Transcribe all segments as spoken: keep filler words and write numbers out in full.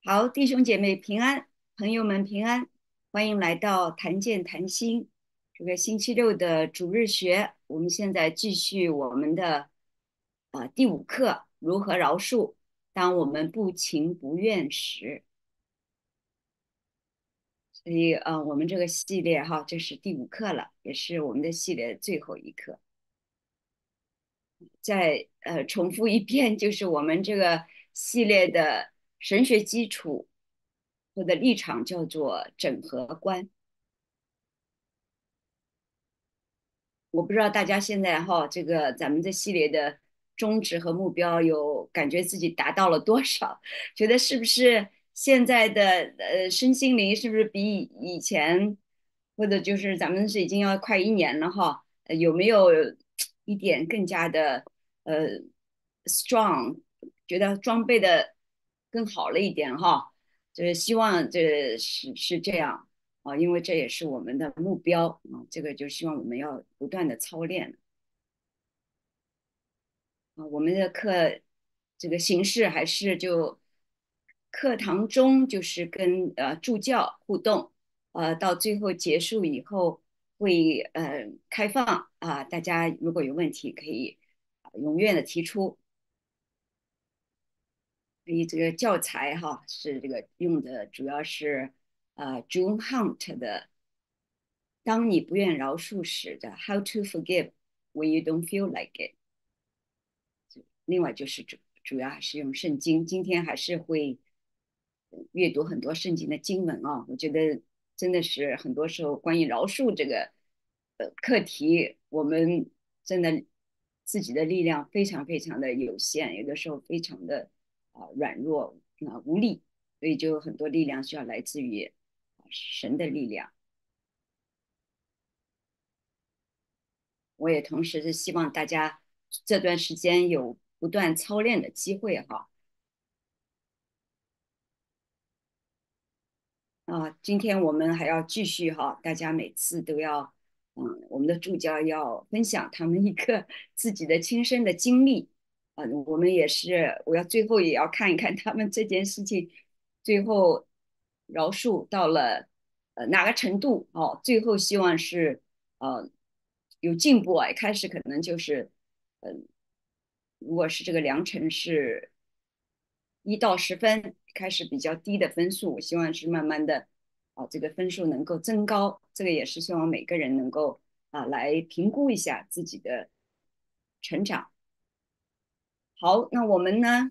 好，弟兄姐妹平安，朋友们平安，欢迎来到谈见谈心。这个星期六的主日学，我们现在继续我们的呃第五课，如何饶恕。当我们不情不愿时，所以呃，我们这个系列哈，这是第五课了，也是我们的系列最后一课。再呃重复一遍，就是我们这个系列的神学基础或者立场叫做整合观。我不知道大家现在哈，这个咱们这系列的宗旨和目标有感觉自己达到了多少？觉得是不是现在的呃身心灵是不是比以以前，或者就是咱们是已经要快一年了哈？呃有没有一点更加的呃 strong，觉得装备的更好了一点哈？就是希望这是是这样。啊，因为这也是我们的目标啊，这个就希望我们要不断的操练啊。我们的课这个形式还是就课堂中就是跟呃助教互动，呃，到最后结束以后会呃开放啊，大家如果有问题可以啊踊跃的提出。所以这个教材哈是这个用的主要是呃 June Hunt 的当你不愿饶恕时的 How to Forgive When You Don't Feel Like It。另外就是主主要还是用圣经，今天还是会阅读很多圣经的经文啊。我觉得真的是很多时候关于饶恕这个呃课题，我们真的自己的力量非常非常的有限，有的时候非常的啊、呃软弱啊、呃无力，所以就很多力量需要来自于神的力量。我也同时是希望大家这段时间有不断操练的机会哈。啊，今天我们还要继续哈，大家每次都要，嗯，我们的助教要分享他们一个自己的亲身的经历。嗯，我们也是，我要最后也要看一看他们这件事情最后饶恕到了呃哪个程度哦，最后希望是呃有进步啊，一开始可能就是嗯、呃如果是这个良辰是一到十分，开始比较低的分数，我希望是慢慢的啊，这个分数能够增高。这个也是希望每个人能够啊来评估一下自己的成长。好，那我们呢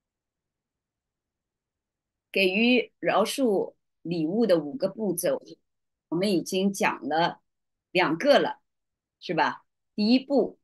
给予饶恕礼物的五个步骤，我们已经讲了两个了，是吧？第一步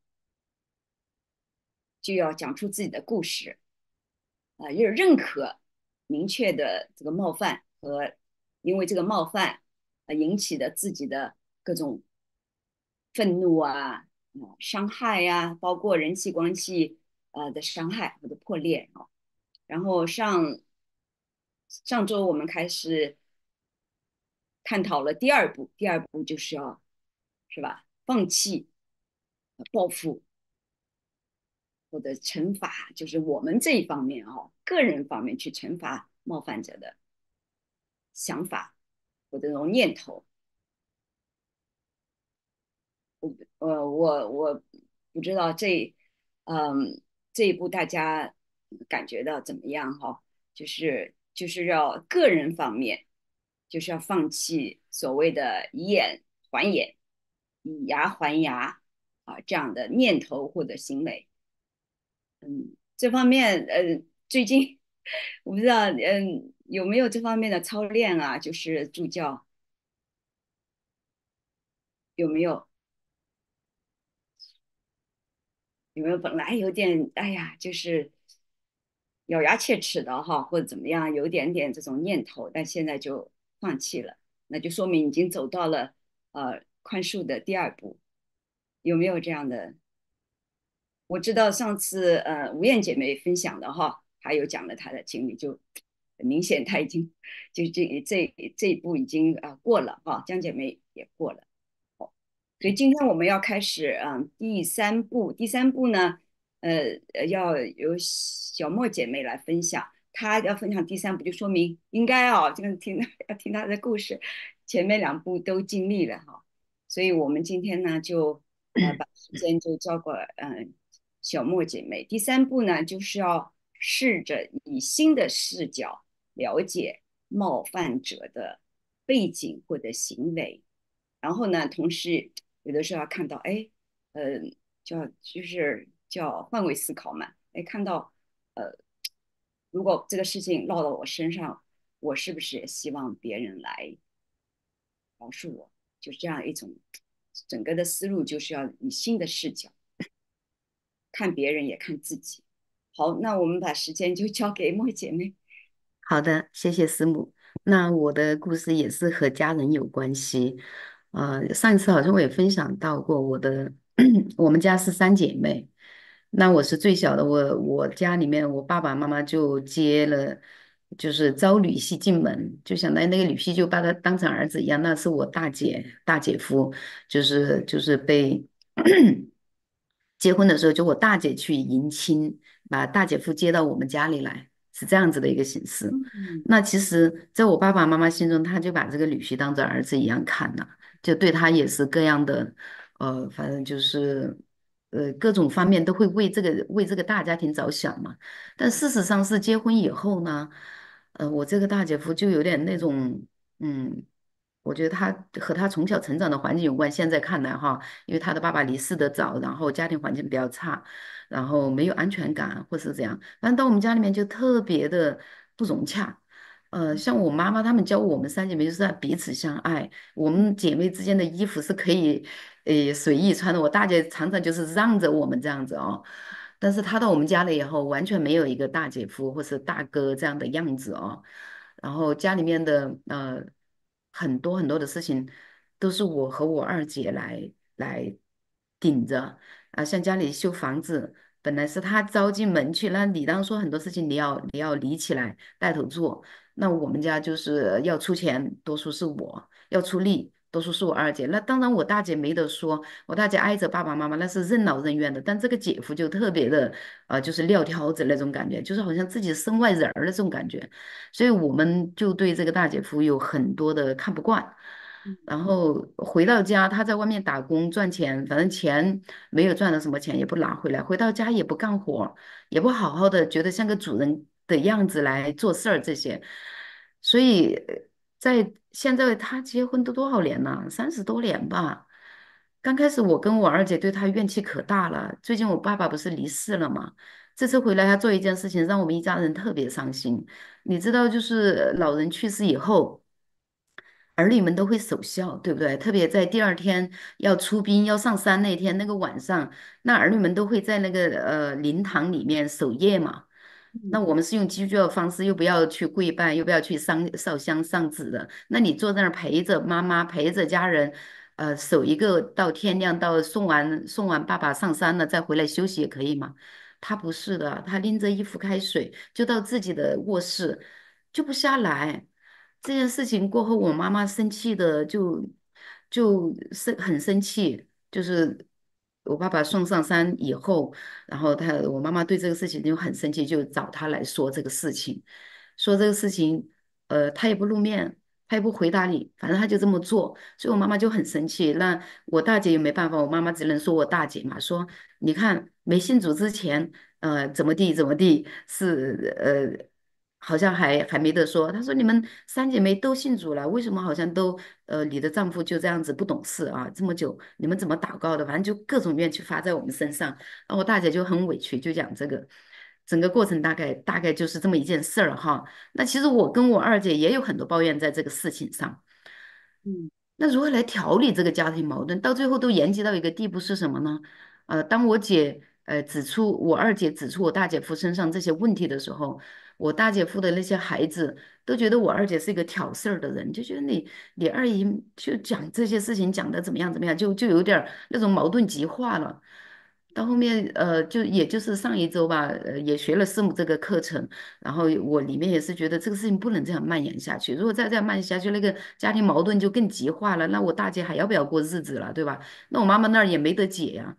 就要讲出自己的故事，啊，要认可明确的这个冒犯和因为这个冒犯啊引起的自己的各种愤怒啊、啊伤害呀、包括人际关系呃的伤害或者破裂啊。然后上上周我们开始探讨了第二步，第二步就是要是吧，放弃呃报复或者惩罚，就是我们这一方面啊，个人方面去惩罚冒犯者的想法或者这种念头。呃，我我不知道这，嗯，这一步大家感觉到怎么样哈？就是就是要个人方面，就是要放弃所谓的以眼还眼、以牙还牙啊这样的念头或者行为。嗯，这方面呃，最近我不知道嗯有没有这方面的操练啊？就是助教有没有？有没有本来有点哎呀，就是咬牙切齿的哈，或者怎么样，有一点点这种念头，但现在就放弃了，那就说明已经走到了呃宽恕的第二步，有没有这样的？我知道上次呃吴燕姐妹分享的哈，还有讲了她的经历，就很明显她已经就这这这一步已经啊、呃过了哈，江姐妹也过了。所以今天我们要开始，嗯，第三步。第三步呢，呃，呃要由小莫姐妹来分享。 他要分享第三部，就说明应该哦，这个听要听他的故事，前面两部都经历了哈，所以我们今天呢就呃把时间就交给嗯、呃小莫姐妹。第三步呢，就是要试着以新的视角了解冒犯者的背景或者行为，然后呢，同时有的时候要看到，哎，呃，叫就是叫换位思考嘛，哎，看到呃，如果这个事情落到我身上，我是不是也希望别人来描述我？就是这样一种整个的思路，就是要以新的视角看别人，也看自己。好，那我们把时间就交给莫姐妹。 好的，谢谢师母。那我的故事也是和家人有关系。呃，上一次好像我也分享到过我的，我们家是三姐妹，那我是最小的。我我家里面，我爸爸妈妈就接了，就是招女婿进门，就相当于那个女婿就把他当成儿子一样。那是我大姐大姐夫，就是就是被结婚的时候，就我大姐去迎亲，把大姐夫接到我们家里来，是这样子的一个形式。 嗯那其实，在我爸爸妈妈心中，他就把这个女婿当做儿子一样看了，就对他也是各样的，呃，反正就是，呃，各种方面都会为这个为这个大家庭着想嘛。但事实上是结婚以后呢，呃，我这个大姐夫就有点那种，嗯，我觉得他和他从小成长的环境有关。现在看来哈。因为他的爸爸离世的早，然后家庭环境比较差，然后没有安全感，或是这样。反正到我们家里面就特别的不融洽。呃，像我妈妈她们教我们三姐妹就是要彼此相爱，我们姐妹之间的衣服是可以，呃，随意穿的。我大姐常常就是让着我们这样子哦，但是她到我们家了以后，完全没有一个大姐夫或是大哥这样的样子哦。然后家里面的呃很多很多的事情都是我和我二姐来来顶着啊，像家里修房子，本来是她招进门去，那理当说很多事情你要你要理起来带头做，那我们家就是要出钱，多数是我要出力。多数是我二姐，那当然我大姐没得说，我大姐挨着爸爸妈妈，那是任劳任怨的。但这个姐夫就特别的，呃，就是撂挑子那种感觉，就是好像自己身外人儿的这种感觉。所以我们就对这个大姐夫有很多的看不惯。然后回到家，他在外面打工赚钱，反正钱没有赚到什么钱，也不拿回来。回到家也不干活，也不好好的觉得像个主人的样子来做事儿这些。所以呃在现在他结婚都多少年了？三十多年吧。刚开始我跟我二姐对他怨气可大了。最近我爸爸不是离世了嘛？这次回来，他做一件事情，让我们一家人特别伤心。你知道，就是老人去世以后，儿女们都会守孝，对不对？特别在第二天要出殡、要上山那天，那个晚上，那儿女们都会在那个呃灵堂里面守夜嘛。那嗯我们是用基督教的方式，又不要去跪拜，又不要去上烧香上纸的。那你坐在那儿陪着妈妈，陪着家人，呃，守一个到天亮，到送完送完爸爸上山了，再回来休息也可以吗？他不是的，他拎着一壶开水就到自己的卧室，就不下来。这件事情过后，我妈妈生气的就就生很生气，就是我爸爸送上山以后。然后他我妈妈对这个事情就很生气，就找他来说这个事情，说这个事情，呃，他也不露面，他也不回答你，反正他就这么做，所以我妈妈就很生气。那我大姐也没办法，我妈妈只能说我大姐嘛，说你看没信主之前，呃，怎么地怎么地，是呃。好像还还没得说，她说你们三姐妹都信主了，为什么好像都呃你的丈夫就这样子不懂事啊？这么久你们怎么祷告的？反正就各种怨气发在我们身上。然后我大姐就很委屈，就讲这个，整个过程大概大概就是这么一件事儿哈。那其实我跟我二姐也有很多抱怨在这个事情上。 嗯那如何来调理这个家庭矛盾？到最后都延及到一个地步是什么呢？呃，当我姐呃指出我二姐指出我大姐夫身上这些问题的时候，我大姐夫的那些孩子都觉得我二姐是一个挑事儿的人，就觉得你你二姨就讲这些事情讲的怎么样怎么样，就就有点儿那种矛盾极化了。到后面，呃，就也就是上一周吧，呃，也学了师母这个课程，然后我里面也是觉得这个事情不能这样蔓延下去。如果再这样蔓延下去，那个家庭矛盾就更激化了，那我大姐还要不要过日子了，对吧？那我妈妈那儿也没得解呀。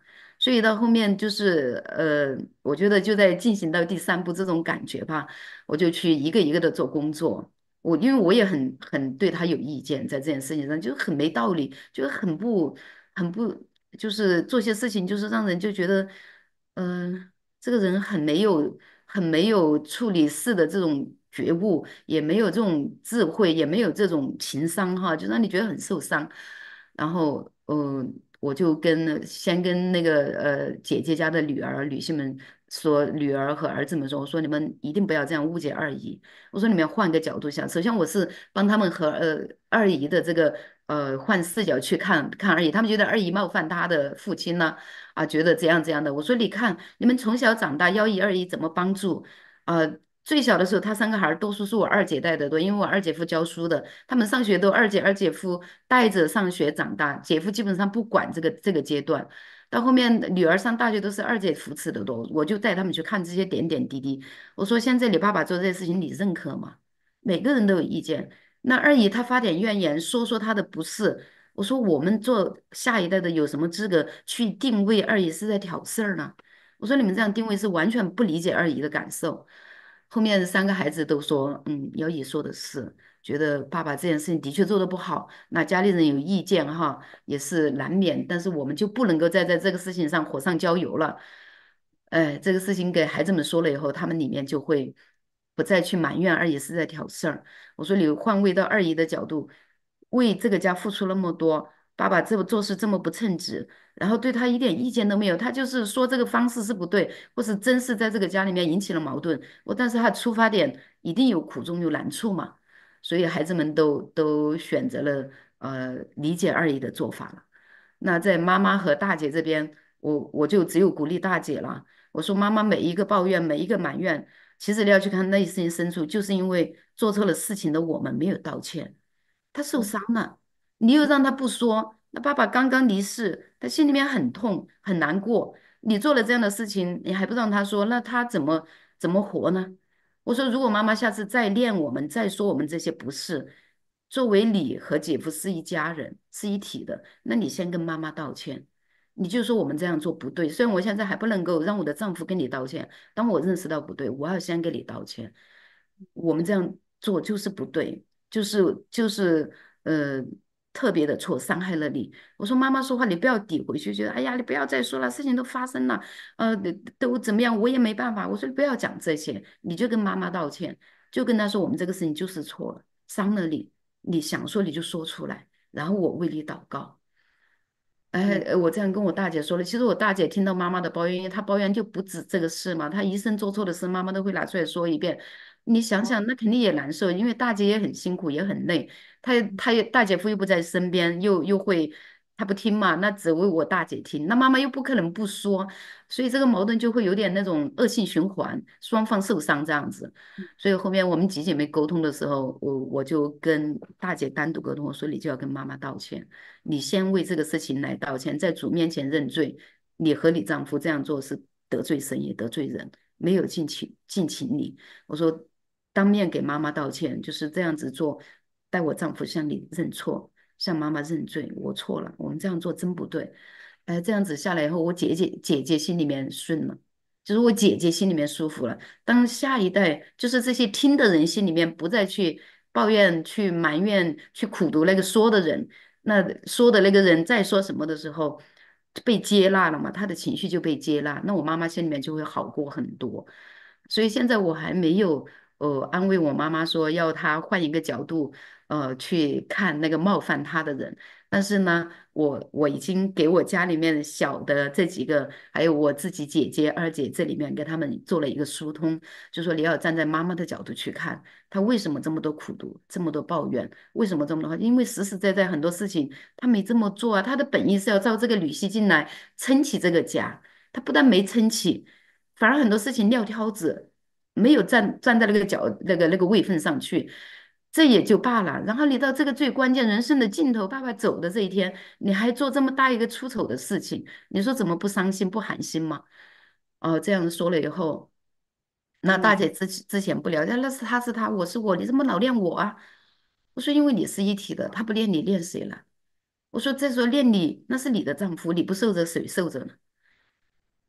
所以到后面就是呃，我觉得就在进行到第三步这种感觉吧，我就去一个一个的做工作。我因为我也很很对他有意见，在这件事情上就是很没道理，就是很不很不，就是做些事情就是让人就觉得，嗯、这个人很没有很没有处理事的这种觉悟，也没有这种智慧，也没有这种情商哈，就让你觉得很受伤。然后，嗯、我就跟先跟那个呃姐姐家的女儿女性们说，女儿和儿子们说，我说你们一定不要这样误解二姨。我说你们要换个角度想，首先我是帮他们和呃二姨的这个呃换视角去看看二姨，他们觉得二姨冒犯他的父亲呢，啊，觉得这样这样的。我说你看你们从小长大，幺姨二姨怎么帮助？呃。最小的时候，他三个孩儿多数是我二姐带的多，因为我二姐夫教书的，他们上学都二姐二姐夫带着上学长大，姐夫基本上不管这个这个阶段。到后面女儿上大学都是二姐扶持的多，我就带他们去看这些点点滴滴。我说现在你爸爸做这些事情，你认可吗？每个人都有意见。那二姨她发点怨言，说说她的不是。我说我们做下一代的有什么资格去定位二姨是在挑事儿呢？我说你们这样定位是完全不理解二姨的感受。后面三个孩子都说，嗯，姚姨说的是，觉得爸爸这件事情的确做得不好，那家里人有意见哈，也是难免，但是我们就不能够再在这个事情上火上浇油了。哎，这个事情给孩子们说了以后，他们里面就会不再去埋怨二姨是在挑事儿。我说你换位到二姨的角度，为这个家付出那么多，爸爸这么做事这么不称职，然后对他一点意见都没有，他就是说这个方式是不对，或是真是在这个家里面引起了矛盾。我但是他出发点一定有苦衷有难处嘛，所以孩子们都都选择了呃理解二姨的做法了。那在妈妈和大姐这边，我我就只有鼓励大姐了。我说妈妈每一个抱怨，每一个埋怨，其实你要去看内心深处，就是因为做错了事情的我们没有道歉，他受伤了，你又让他不说，那爸爸刚刚离世，他心里面很痛很难过。你做了这样的事情，你还不让他说，那他怎么怎么活呢？我说，如果妈妈下次再念我们，再说我们这些不是，作为你和姐夫是一家人，是一体的，那你先跟妈妈道歉，你就说我们这样做不对。虽然我现在还不能够让我的丈夫跟你道歉，当我认识到不对，我要先跟你道歉。我们这样做就是不对，就是就是呃特别的错，伤害了你。我说妈妈说话你不要抵回去，觉得哎呀你不要再说了，事情都发生了，呃都都怎么样，我也没办法。我说你不要讲这些，你就跟妈妈道歉，就跟她说我们这个事情就是错了，伤了你，你想说你就说出来，然后我为你祷告。哎， 嗯， 呃我这样跟我大姐说了，其实我大姐听到妈妈的抱怨，因为她抱怨就不止这个事嘛，她一生做错的事，妈妈都会拿出来说一遍。你想哦， 想，那肯定也难受，因为大姐也很辛苦，也很累，她她也大姐夫又不在身边，又又会她不听嘛，那只为我大姐听，那妈妈又不可能不说，所以这个矛盾就会有点那种恶性循环，双方受伤这样子。所以后面我们几姐妹沟通的时候，我我就跟大姐单独沟通，我说你就要跟妈妈道歉。你先为这个事情来道歉，在主面前认罪。你和你丈夫这样做是得罪神也得罪人，没有尽情尽情理。我说当面给妈妈道歉，就是这样子做，带我丈夫向你认错，向妈妈认罪，我错了，我们这样做真不对。哎，这样子下来以后，我姐姐姐姐心里面顺了。就是我姐姐心里面舒服了。当下一代，就是这些听的人心里面不再去抱怨、去埋怨、去苦读那个说的人，那说的那个人在说什么的时候被接纳了嘛，他的情绪就被接纳，那我妈妈心里面就会好过很多。所以现在我还没有呃安慰我妈妈说要她换一个角度呃去看那个冒犯她的人，但是呢，我我已经给我家里面小的这几个，还有我自己姐姐、二姐这里面给他们做了一个疏通，就说你要站在妈妈的角度去看，她为什么这么多苦读，这么多抱怨，为什么这么多话？因为实实在在很多事情她没这么做啊，她的本意是要照这个女婿进来撑起这个家，她不但没撑起，反而很多事情撂挑子，没有站站在那个角那个那个位分上去。这也就罢了，然后你到这个最关键人生的尽头，爸爸走的这一天，你还做这么大一个出丑的事情，你说怎么不伤心不寒心吗？哦，这样说了以后，那大嗯， 姐之之前不了解，那是他是他，我是我，你怎么老练我啊？我说因为你是一体的，他不练你练谁了？我说再说练你，那是你的丈夫，你不受着谁受着呢？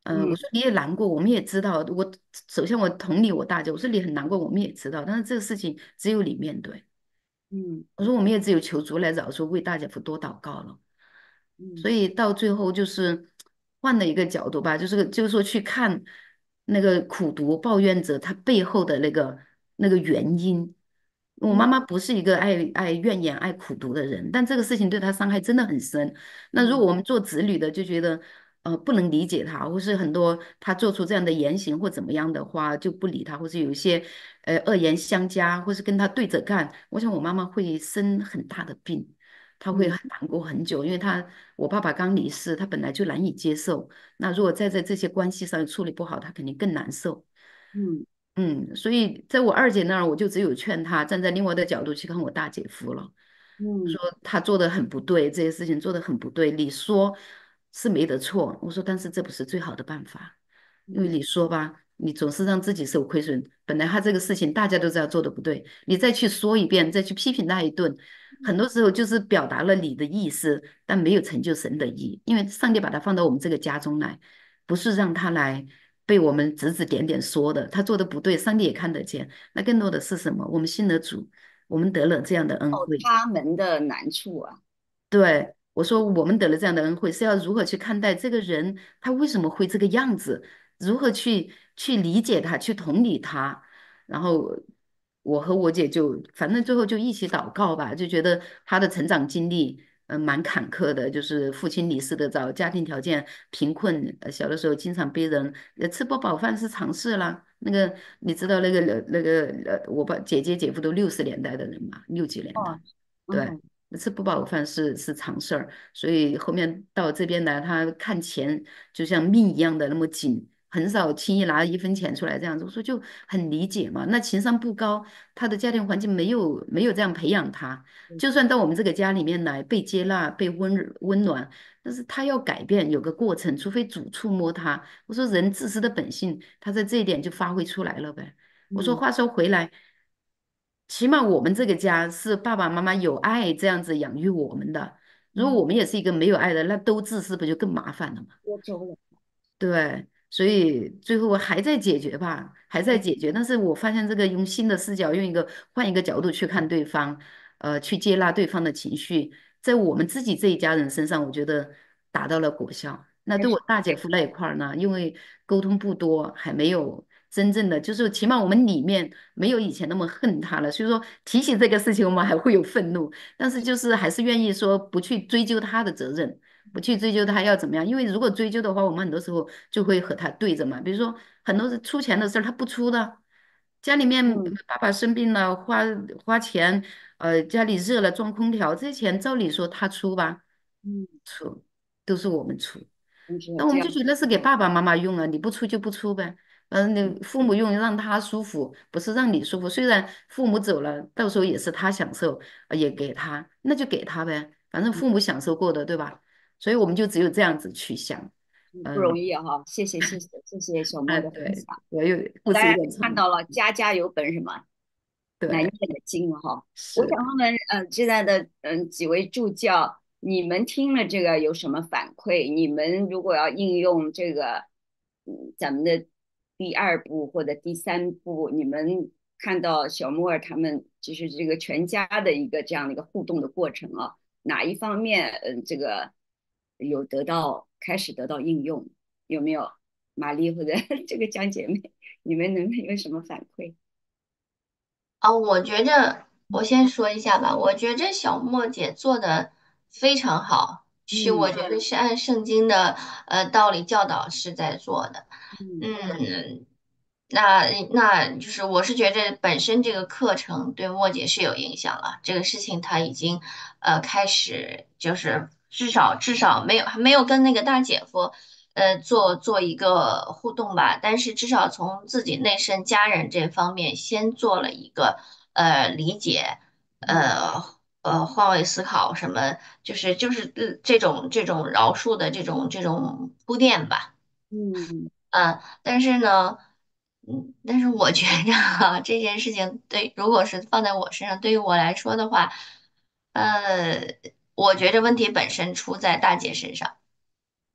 呃，我嗯说你也难过，我们也知道。我首先我同理我大姐，我说你很难过，我们也知道，但是这个事情只有你面对。 嗯我说我们也只有求主来饶恕，为大姐夫多祷告了。 嗯所以到最后就是换了一个角度吧，就是就是说去看那个苦读抱怨者他背后的那个那个原因。我妈嗯妈不是一个爱爱怨言、爱苦读的人，但这个事情对她伤害真的很深。那如嗯果我们做子女的就觉得呃不能理解她，或是很多她做出这样的言行或怎么样的话就不理她，或是有一些呃恶言相加，或是跟她对着干，我想我妈妈会生很大的病。他会嗯很难过很久，因为他我爸爸刚离世，他本来就难以接受。那如果再在这些关系上处理不好，他肯定更难受。 嗯嗯，所以在我二姐那儿，我就只有劝她站在另外的角度去看我大姐夫了。 嗯说他做的很不对，这些事情做的很不对，你说是没得错。我说，但是这不是最好的办法，因为嗯你说吧，你总是让自己受亏损。本来他这个事情大家都知道做的不对，你再去说一遍，再去批评他一顿，很多时候就是表达了你的意思，但没有成就神的意。因为上帝把他放到我们这个家中来，不是让他来被我们指指点点说的，他做的不对，上帝也看得见。那更多的是什么？我们信了主，我们得了这样的恩哦， 惠。 他们的难处啊。 对，我说，我们得了这样的恩惠，是要如何去看待这个人，他为什么会这个样子？如何去去理解他，去同理他？然后我和我姐就，反正最后就一起祷告吧，就觉得他的成长经历，嗯、蛮坎坷的，就是父亲离世的早，家庭条件贫困，呃小的时候经常被人，呃，吃不饱饭是常事啦。那个你知道那个呃那个呃，我爸姐姐姐夫都六十年代的人嘛，六几年的。 哦， 对， 嗯吃不饱饭是是常事儿，所以后面到这边来，他看钱就像命一样的那么紧，很少轻易拿一分钱出来这样子。我说就很理解嘛，那情商不高，他的家庭环境没有没有这样培养他，就算到我们这个家里面来被接纳、被温温暖，但是他要改变有个过程，除非主触摸他。我说人自私的本性，他在这一点就发挥出来了呗。我说嗯话说回来。起码我们这个家是爸爸妈妈有爱这样子养育我们的。如果嗯， 我们也是一个没有爱的，那都自私，不就更麻烦了吗？ 多周了。 对，所以最后还在解决吧，还在嗯解决。但是我发现这个用新的视角，用一个换一个角度去看对方，呃，去接纳对方的情绪，在我们自己这一家人身上，我觉得达到了果效。那对我确实。 大姐夫那一块儿呢，因为沟通不多，还没有真正的，就是起码我们里面没有以前那么恨他了。所以说提起这个事情，我们还会有愤怒，但是就是还是愿意说不去追究他的责任。不去追究他要怎么样，因为如果追究的话，我们很多时候就会和他对着嘛。比如说很多是出钱的事儿，他不出的，家里面呃嗯爸爸生病了，花花钱，呃，家里热了装空调，这些钱照理说他出吧， 嗯， 出都是我们出。 真是这样。 那我们就觉得是给爸爸妈妈用啊，你不出就不出呗。嗯， 嗯你父母用让他舒服，不是让你舒服。虽然父母走了，到时候也是他享受，呃也给他，那就给他呗。反正父母享受过的，对吧？所以我们就只有这样子去想。 嗯，不容嗯， 易哈，谢谢谢谢谢谢小莫哎， 的分对， 享。 我有故事有大家点长， 看到了，家家有本什么难对， 念的经哈。我是。 想问问，呃，现在的嗯几位助教，你们听了这个有什么反馈？你们如果要应用这个，嗯，咱们的第二步或者第三步，你们看到小莫尔他们就是这个全家的一个这样的一个互动的过程啊，哪一方面，嗯，这个有得到开始得到应用？有没有？玛丽或者这个江姐妹，你们能不能有什么反馈？ 啊，我觉着我先说一下吧，我觉着小莫姐做的非常好，是我嗯觉得是按圣经的呃道理教导是在做的。 嗯嗯，那那就是我是觉着本身这个课程对莫姐是有影响了，这个事情她已经呃开始就是至少至少没有还没有跟那个大姐夫呃做做一个互动吧，但是至少从自己内身家人这方面先做了一个呃理解， 嗯呃呃换位思考什么，就是就是呃这种这种饶恕的这种这种铺垫吧。 嗯嗯，但是呢，嗯，但是我觉着哈，这件事情对，如果是放在我身上，对于我来说的话，呃，我觉着问题本身出在大姐身上。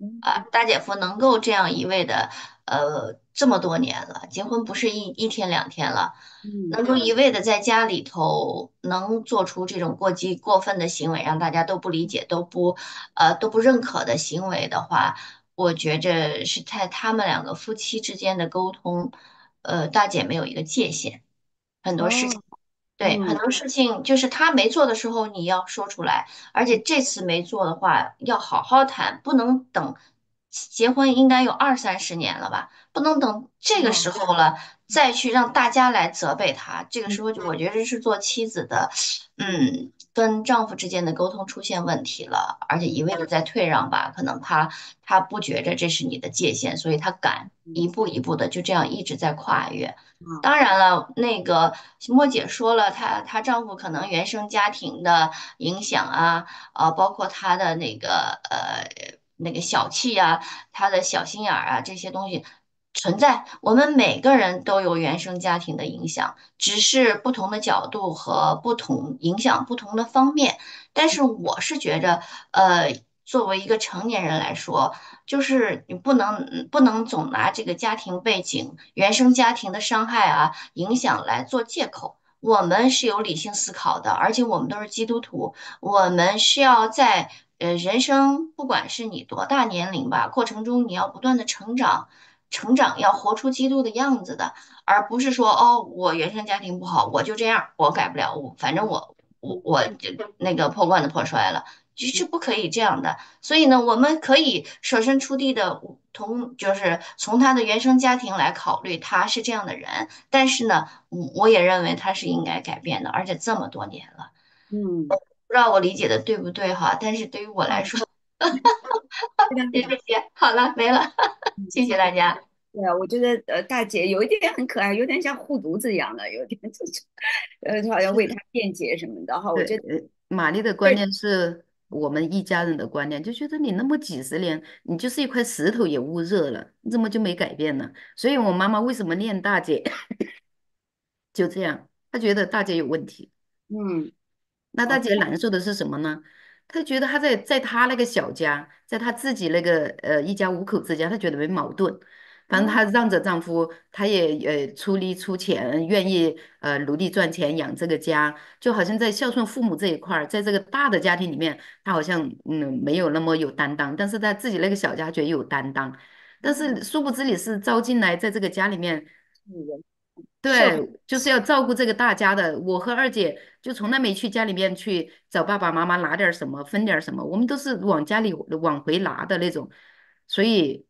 啊，大姐夫能够这样一味的，呃，这么多年了，结婚不是一一天两天了， 嗯能够一味的在家里头能做出这种过激过分的行为，让大家都不理解、都不呃都不认可的行为的话，我觉着是在他们两个夫妻之间的沟通，呃，大姐没有一个界限，很多事情。 哦对，很嗯多事情就是他没做的时候你要说出来，而且这次没做的话要好好谈，不能等结婚应该有二三十年了吧，不能等这个时哦候了再去让大家来责备他。这个嗯时候就我觉得是做妻子的，嗯，跟丈夫之间的沟通出现问题了，而且一味的在退让吧，可能他他不觉着这是你的界限，所以他敢嗯一步一步的就这样一直在跨越。 啊当然了，那个莫姐说了，她她丈夫可能原生家庭的影响啊，呃，包括他的那个呃那个小气呀、他的小心眼儿啊，这些东西存在。我们每个人都有原生家庭的影响，只是不同的角度和不同影响不同的方面。但是我是觉着，呃，作为一个成年人来说，就是你不能嗯不能总拿这个家庭背景、原生家庭的伤害啊、影响来做借口。我们是有理性思考的，而且我们都是基督徒，我们是要在呃人生，不管是你多大年龄吧，过程中你要不断的成长，成长要活出基督的样子的，而不是说哦，我原生家庭不好，我就这样，我改不了，我反正我我我就那个破罐子破摔了，就是不可以这样的。所以呢，我们可以设身处地的从就是从他的原生家庭来考虑，他是这样的人，但是呢，我我也认为他是应该改变的，而且这么多年了， 嗯不知道我理解的对不对哈？但是对于我来啊， 说， 非常好。 谢谢，好了，没了，谢谢大家。 对啊，我觉得呃，大姐有一点很可爱，有点像护犊子一样的，有点这种，呃，就好像为她辩解什么的哈。我对， 觉得， 呃，玛丽的观念是我们一家人的观念，就觉得你那么几十年，你就是一块石头也捂热了，你怎么就没改变呢？所以我妈妈为什么念大姐，就这样，她觉得大姐有问题。 嗯， 那大哦， 姐难受的是什么呢？她觉得她在在她那个小家，在她自己那个呃一家五口之家，她觉得没矛盾。反正哦， 她让着丈夫，她也呃出力出钱，愿意呃努力赚钱养这个家，就好像在孝顺父母这一块儿，在这个大的家庭里面，她好像嗯没有那么有担当，但是在自己那个小家觉得有担当。但是殊不知你是招进来，在这个家里面。 女人孝顺， 对，就是要照顾这个大家的。我和二姐就从来没去家里面去找爸爸妈妈拿点儿什么，分点儿什么，我们都是往家里往回拿的那种。所以，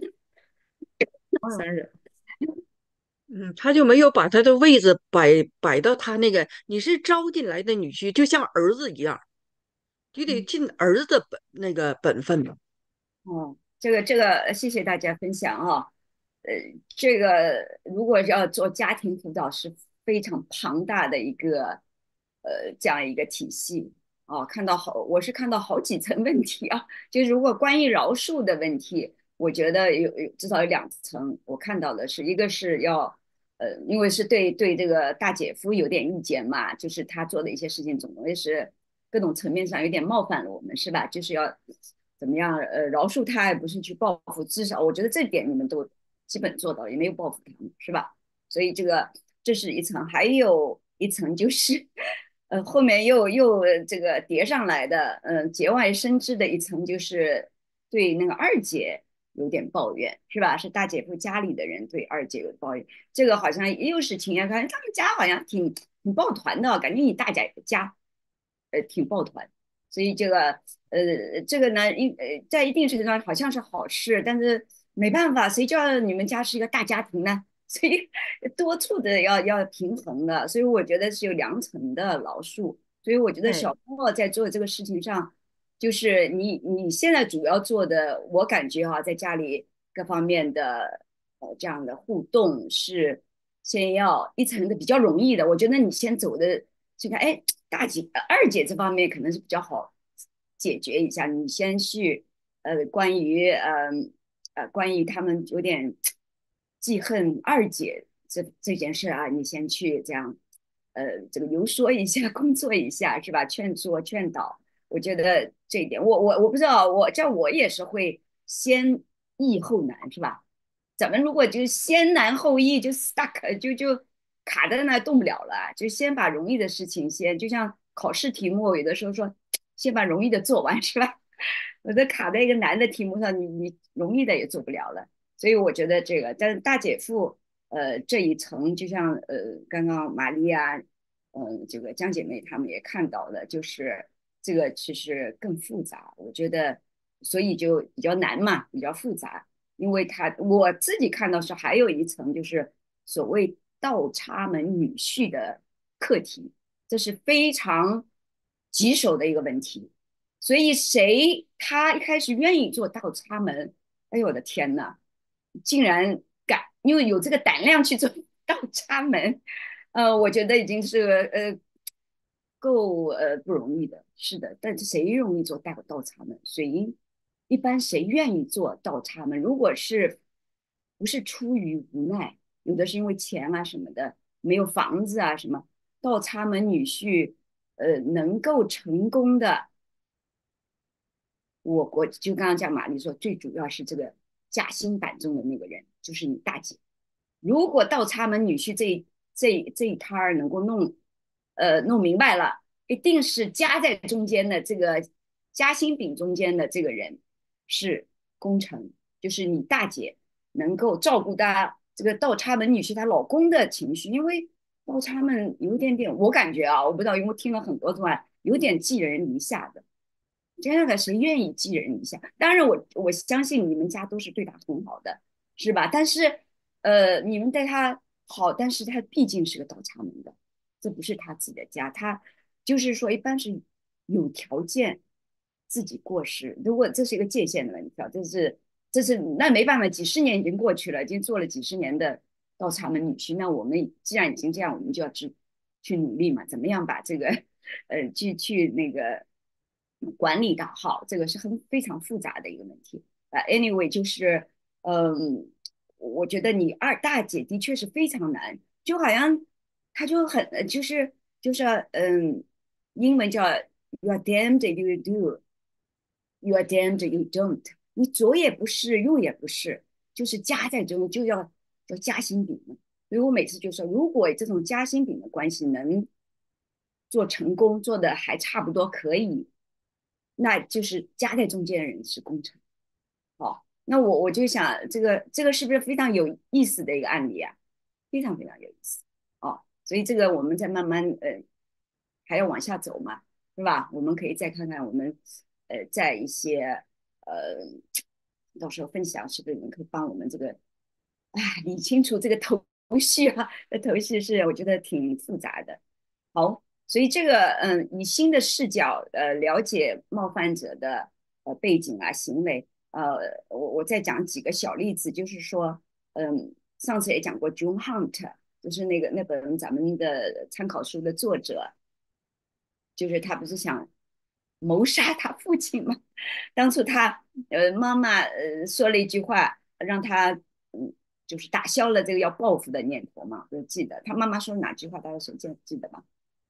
哦， 生日， 嗯，他就没有把他的位置摆摆到他那个，你是招进来的女婿，就像儿子一样，就得嗯尽儿子的本那个本分嘛。 哦，这个这个，呃谢谢大家分享啊。呃，这个如果要做家庭辅导是非常庞大的一个呃这样一个体系啊，看到好，我是看到好几层问题啊。就是如果关于饶恕的问题，我觉得有有至少有两层，我看到的是一个是要呃，因为是对对这个大姐夫有点意见嘛，就是他做的一些事情总归是各种层面上有点冒犯了我们，是吧？就是要怎么样呃饶恕他，而不是去报复，至少我觉得这点你们都基本做到，也没有报复他们，是吧？所以这个这是一层，还有一层就是呃后面又又这个叠上来的，嗯、呃，节外生枝的一层就是对那个二姐有点抱怨，是吧？是大姐夫家里的人对二姐有抱怨，这个好像又是情缘，感觉他们家好像挺挺抱团的，感觉你大家家呃挺抱团，所以这个呃这个呢，一呃在一定程度上好像是好事，但是没办法，谁叫你们家是一个大家庭呢？所以多处的要要平衡的，所以我觉得是有两层的饶恕。所以我觉得小对莫在做这个事情上，就是你你现在主要做的，我感觉哈、在家里各方面的呃这样的互动是先要一层的比较容易的。我觉得你先走的这个，哎，大姐、呃二姐这方面可能是比较好解决一下。你先去呃关于呃呃关于他们有点记恨二姐这这件事啊，你先去这样呃这个游说一下，工作一下是吧？劝说劝导。我觉得这一点，我我我不知道，我这我也是会先易后难，是吧？咱们如果就先难后易，就 stuck 就就卡在那动不了了，就先把容易的事情先，就像考试题目，有的时候说先把容易的做完，是吧？我的卡在一个难的题目上，你你容易的也做不了了。所以我觉得这个，但是大姐夫呃这一层，就像呃刚刚玛丽亚，嗯、这个江姐妹她们也看到了，就是这个其实更复杂，我觉得，所以就比较难嘛，比较复杂。因为他我自己看到是还有一层就是所谓倒插门女婿的课题，这是非常棘手的一个问题。所以谁他一开始愿意做倒插门，哎呦我的天呐，竟然敢，因为有这个胆量去做倒插门，呃，我觉得已经是呃够呃不容易的，是的。但是谁容易做倒倒插门？谁一般谁愿意做倒插门？如果是不是出于无奈，有的是因为钱啊什么的，没有房子啊什么，倒插门女婿，呃，能够成功的。我国就刚刚讲玛丽说，最主要是这个夹心版中的那个人，就是你大姐。如果倒插门女婿这这这一摊儿能够弄，呃，弄明白了，一定是夹在中间的这个夹心饼中间的这个人是功臣，就是你大姐能够照顾到这个倒插门女婿她老公的情绪，因为倒插门有一点点，我感觉啊，我不知道，因为我听了很多段，有点寄人篱下的。这样的谁愿意寄人篱下？当然我，我相信你们家都是对他很好的，是吧？但是，呃，你们对他好，但是他毕竟是个倒插门的，这不是他自己的家，他就是说，一般是有条件自己过世。如果这是一个界限的问题啊，这是这是那没办法，几十年已经过去了，已经做了几十年的倒插门女婿，那我们既然已经这样，我们就要去去努力嘛，怎么样把这个呃去去那个管理的好，这个是很非常复杂的一个问题。呃，anyway，就是嗯，我觉得你二大姐的确是非常难，就好像她就很就是就是嗯，英文叫 you are damned if you do, you are damned if you don't。你左也不是，右也不是，就是夹在中就要叫夹心饼。所以我每次就说，如果这种夹心饼的关系能做成功，做的还差不多可以，那就是夹在中间的人是功臣。好，那我我就想，这个这个是不是非常有意思的一个案例啊？非常非常有意思哦。所以这个我们再慢慢呃还要往下走嘛，是吧？我们可以再看看我们呃在一些呃到时候分享是不是能可以帮我们这个啊理清楚这个头绪啊？这头绪是我觉得挺复杂的。好，所以这个嗯，以新的视角呃了解冒犯者的呃背景啊行为，呃，我我再讲几个小例子，就是说，嗯，上次也讲过 John Hunt，就是那个那本咱们的参考书的作者，就是他不是想谋杀他父亲吗？当初他呃妈妈呃说了一句话，让他嗯就是打消了这个要报复的念头嘛，我记得他妈妈说哪句话，大家谁记记得吗？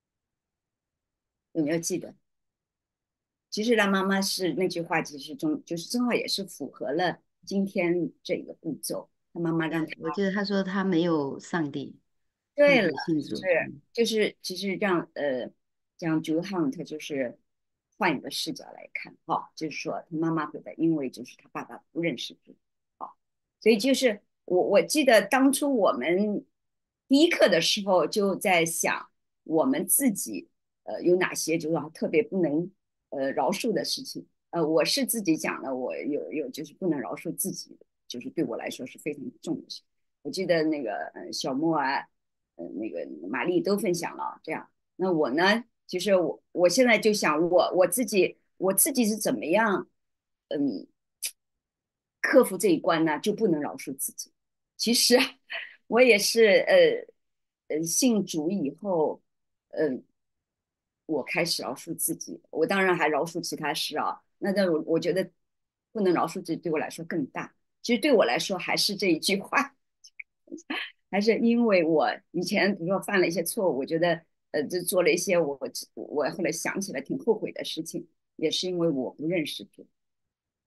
有没有记得？其实他妈妈是那句话，其实中就是正好也是符合了今天这个步骤。他妈妈让他我记得他说他没有上帝，他对了， 只信是主。嗯就是其实让呃让 Joe Hunt 就是换一个视角来看，哈、就是说他妈妈会的，因为就是他爸爸不认识主，好、所以就是我我记得当初我们第一课的时候就在想我们自己呃有哪些就是说特别不能呃饶恕的事情，呃我是自己讲的，我有有就是不能饶恕自己，就是对我来说是非常重的事。我记得那个呃小莫啊，呃那个那个玛丽都分享了这样。那我呢，其实我我现在就想我我自己我自己是怎么样，嗯，克服这一关呢？就不能饶恕自己。其实我也是呃呃信主以后，嗯、呃，我开始饶恕自己。我当然还饶恕其他事啊。那但我我觉得不能饶恕自己对我来说更大。其实对我来说还是这一句话，还是因为我以前比如说犯了一些错误，我觉得呃，就做了一些我我后来想起来挺后悔的事情，也是因为我不认识主。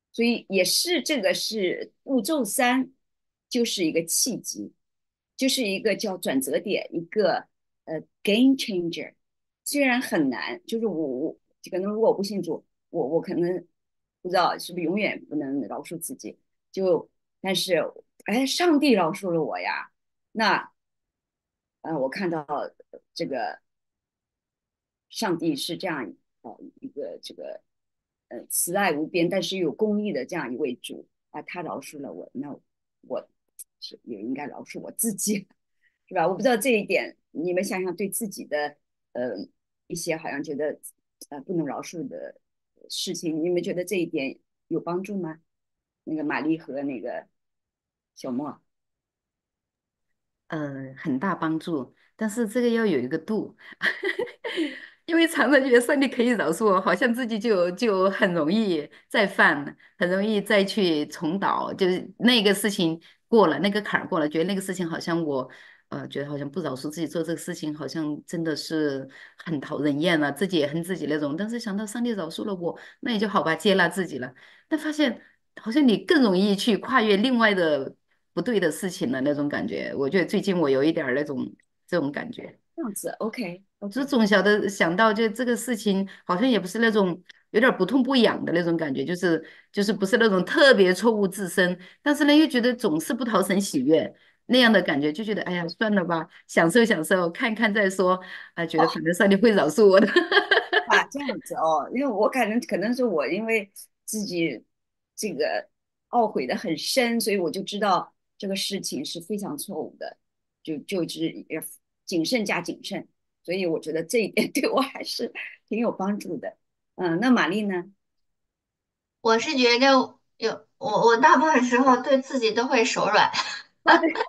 所以也是这个是步骤三，就是一个契机，就是一个叫转折点，一个呃 game changer。虽然很难，就是我我可能如果我不信主，我我可能不知道是不是永远不能饶恕自己，就但是哎，上帝饶恕了我呀，那呃我看到这个上帝是这样呃一个这个呃慈爱无边，但是又有公义的这样一位主啊，他饶恕了我，那我是也应该饶恕我自己，是吧？我不知道这一点，你们想想对自己的呃一些好像觉得呃不能饶恕的事情，你们觉得这一点有帮助吗？那个玛丽和那个小莫。 呃，很大帮助，但是这个要有一个度，因为常常觉得上帝可以饶恕我，好像自己就就很容易再犯，很容易再去重蹈，就是那个事情过了，那个坎儿过了，觉得那个事情好像我，呃，觉得好像不饶恕自己做这个事情，好像真的是很讨人厌了，自己也恨自己那种。但是想到上帝饶恕了我，那也就好吧，接纳自己了。但发现好像你更容易去跨越另外的不对的事情的那种感觉。我觉得最近我有一点儿那种这种感觉， 这样子，OK 就是 OK。 总晓得想到就这个事情，好像也不是那种有点儿不痛不痒的那种感觉，就是就是不是那种特别错误自身，但是呢又觉得总是不讨神喜悦那样的感觉，就觉得哎呀算了吧，享受享受，看看再说，啊、觉得反正上帝会饶恕我的。 啊，这样子哦，因为我可能可能是我因为自己这个懊悔的很深，所以我就知道这个事情是非常错误的，就就是要谨慎加谨慎，所以我觉得这一点对我还是挺有帮助的。嗯，那玛丽呢？ 我是觉得有我我大部分时候对自己都会手软。 啊，对，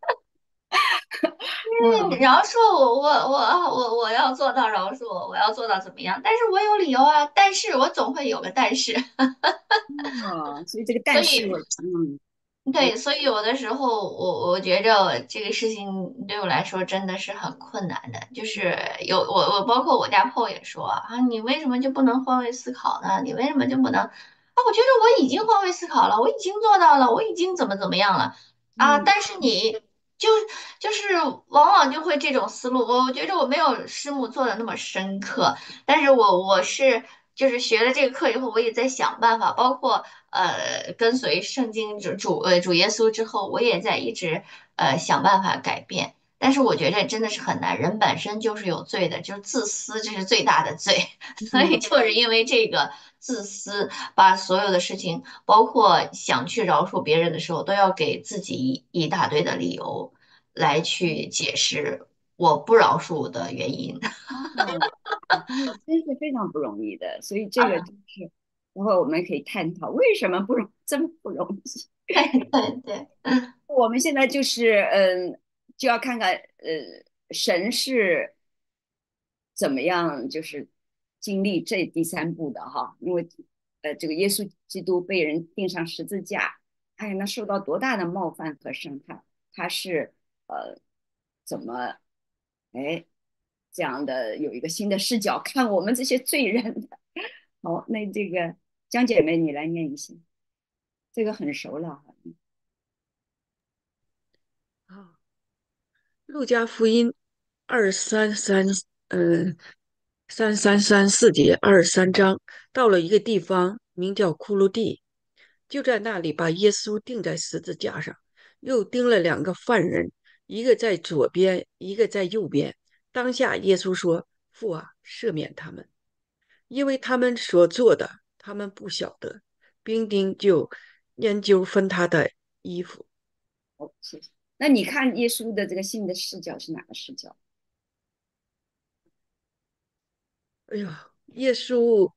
嗯饶恕我，我我我我要做到饶恕我，我要做到怎么样？但是我有理由啊，但是我总会有个但是。 哦，所以这个所以但是，嗯，我对，所以有的时候我我觉着这个事情对我来说真的是很困难的，就是有我我包括我家炮也说啊，你为什么就不能换位思考呢？你为什么就不能？啊，我觉得我已经换位思考了，我已经做到了，我已经怎么怎么样了啊， 嗯但是你就就是往往就会这种思路，我我觉着我没有师母做的那么深刻，但是我我是就是学了这个课以后，我也在想办法，包括呃跟随圣经主主呃主耶稣之后，我也在一直呃想办法改变。但是我觉得真的是很难，人本身就是有罪的，就是自私，这是最大的罪。所以嗯就是因为这个自私，把所有的事情，包括想去饶恕别人的时候，都要给自己一一大堆的理由来去解释我不饶恕的原因。 哦，真是真是非常不容易的，所以这个就是，然后我们可以探讨为什么不容这么不容易。 对对， 我们现在就是嗯，就要看看呃，神是怎么样就是经历这第三步的哈，因为呃，这个耶稣基督被人钉上十字架，哎呀，那受到多大的冒犯和伤害，他是呃怎么哎这样的有一个新的视角看我们这些罪人的。好，那这个江姐妹你来念一下，这个很熟了哈。 啊，路加福音二三三，嗯，三三三四节二十三章，到了一个地方，名叫骷髅地，就在那里把耶稣钉在十字架上，又钉了两个犯人，一个在左边，一个在右边。当下耶稣说：“父啊，赦免他们，因为他们所做的，他们不晓得。”兵丁就研究分他的衣服。 哦，谢谢。那你看耶稣的这个新的视角是哪个视角？ 哎呀，耶稣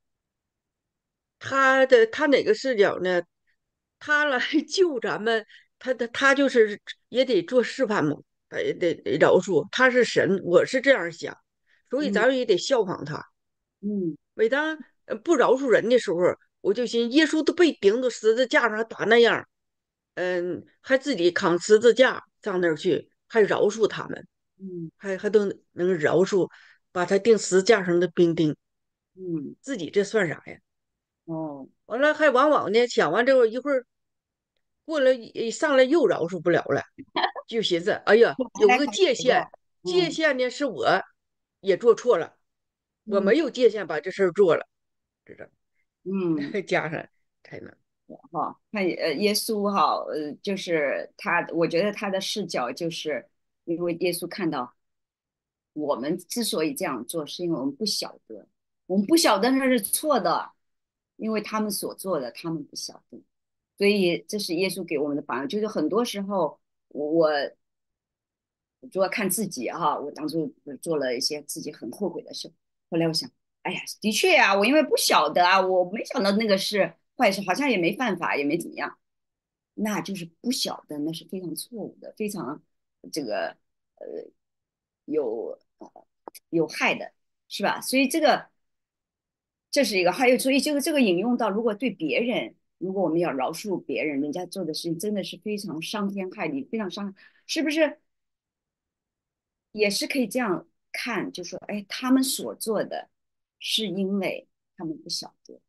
他的他哪个视角呢？他来救咱们，他的他就是也得做示范嘛，得得得饶恕。他是神，我是这样想，所以咱嗯们也得效仿他。 嗯每当呃不饶恕人的时候，我就寻耶稣都被钉到十字架上，还打那样，嗯，还自己扛十字架上那儿去，还饶恕他们， 嗯还还都能饶恕把他钉十字架上的兵丁， 嗯自己这算啥呀？ 哦， 完了还往往呢想完之后一会儿过了一上来又饶恕不了了，就寻思，哎呀，有个还来还界限， 回的，嗯界限呢是我也做错了，我嗯没有界限把这事儿做了，知道？ 嗯。 加上才能， 哈，看呃，耶稣哈，呃，就是他，我觉得他的视角就是因为耶稣看到我们之所以这样做，是因为我们不晓得，我们不晓得那是错的，因为他们所做的，他们不晓得，所以这是耶稣给我们的榜样。就是很多时候，我我主要看自己哈，我当初做了一些自己很后悔的事，后来我想，哎呀，的确呀、我因为不晓得啊，我没想到那个是坏事，好像也没犯法，也没怎么样。那就是不晓得，那是非常错误的，非常这个呃有呃有害的，是吧？所以这个这是一个，还有所以就是这个引用到，如果对别人，如果我们要饶恕别人，人家做的事情真的是非常伤天害理，非常伤，是不是？也是可以这样看，就说，哎，他们所做的是因为他们不晓得，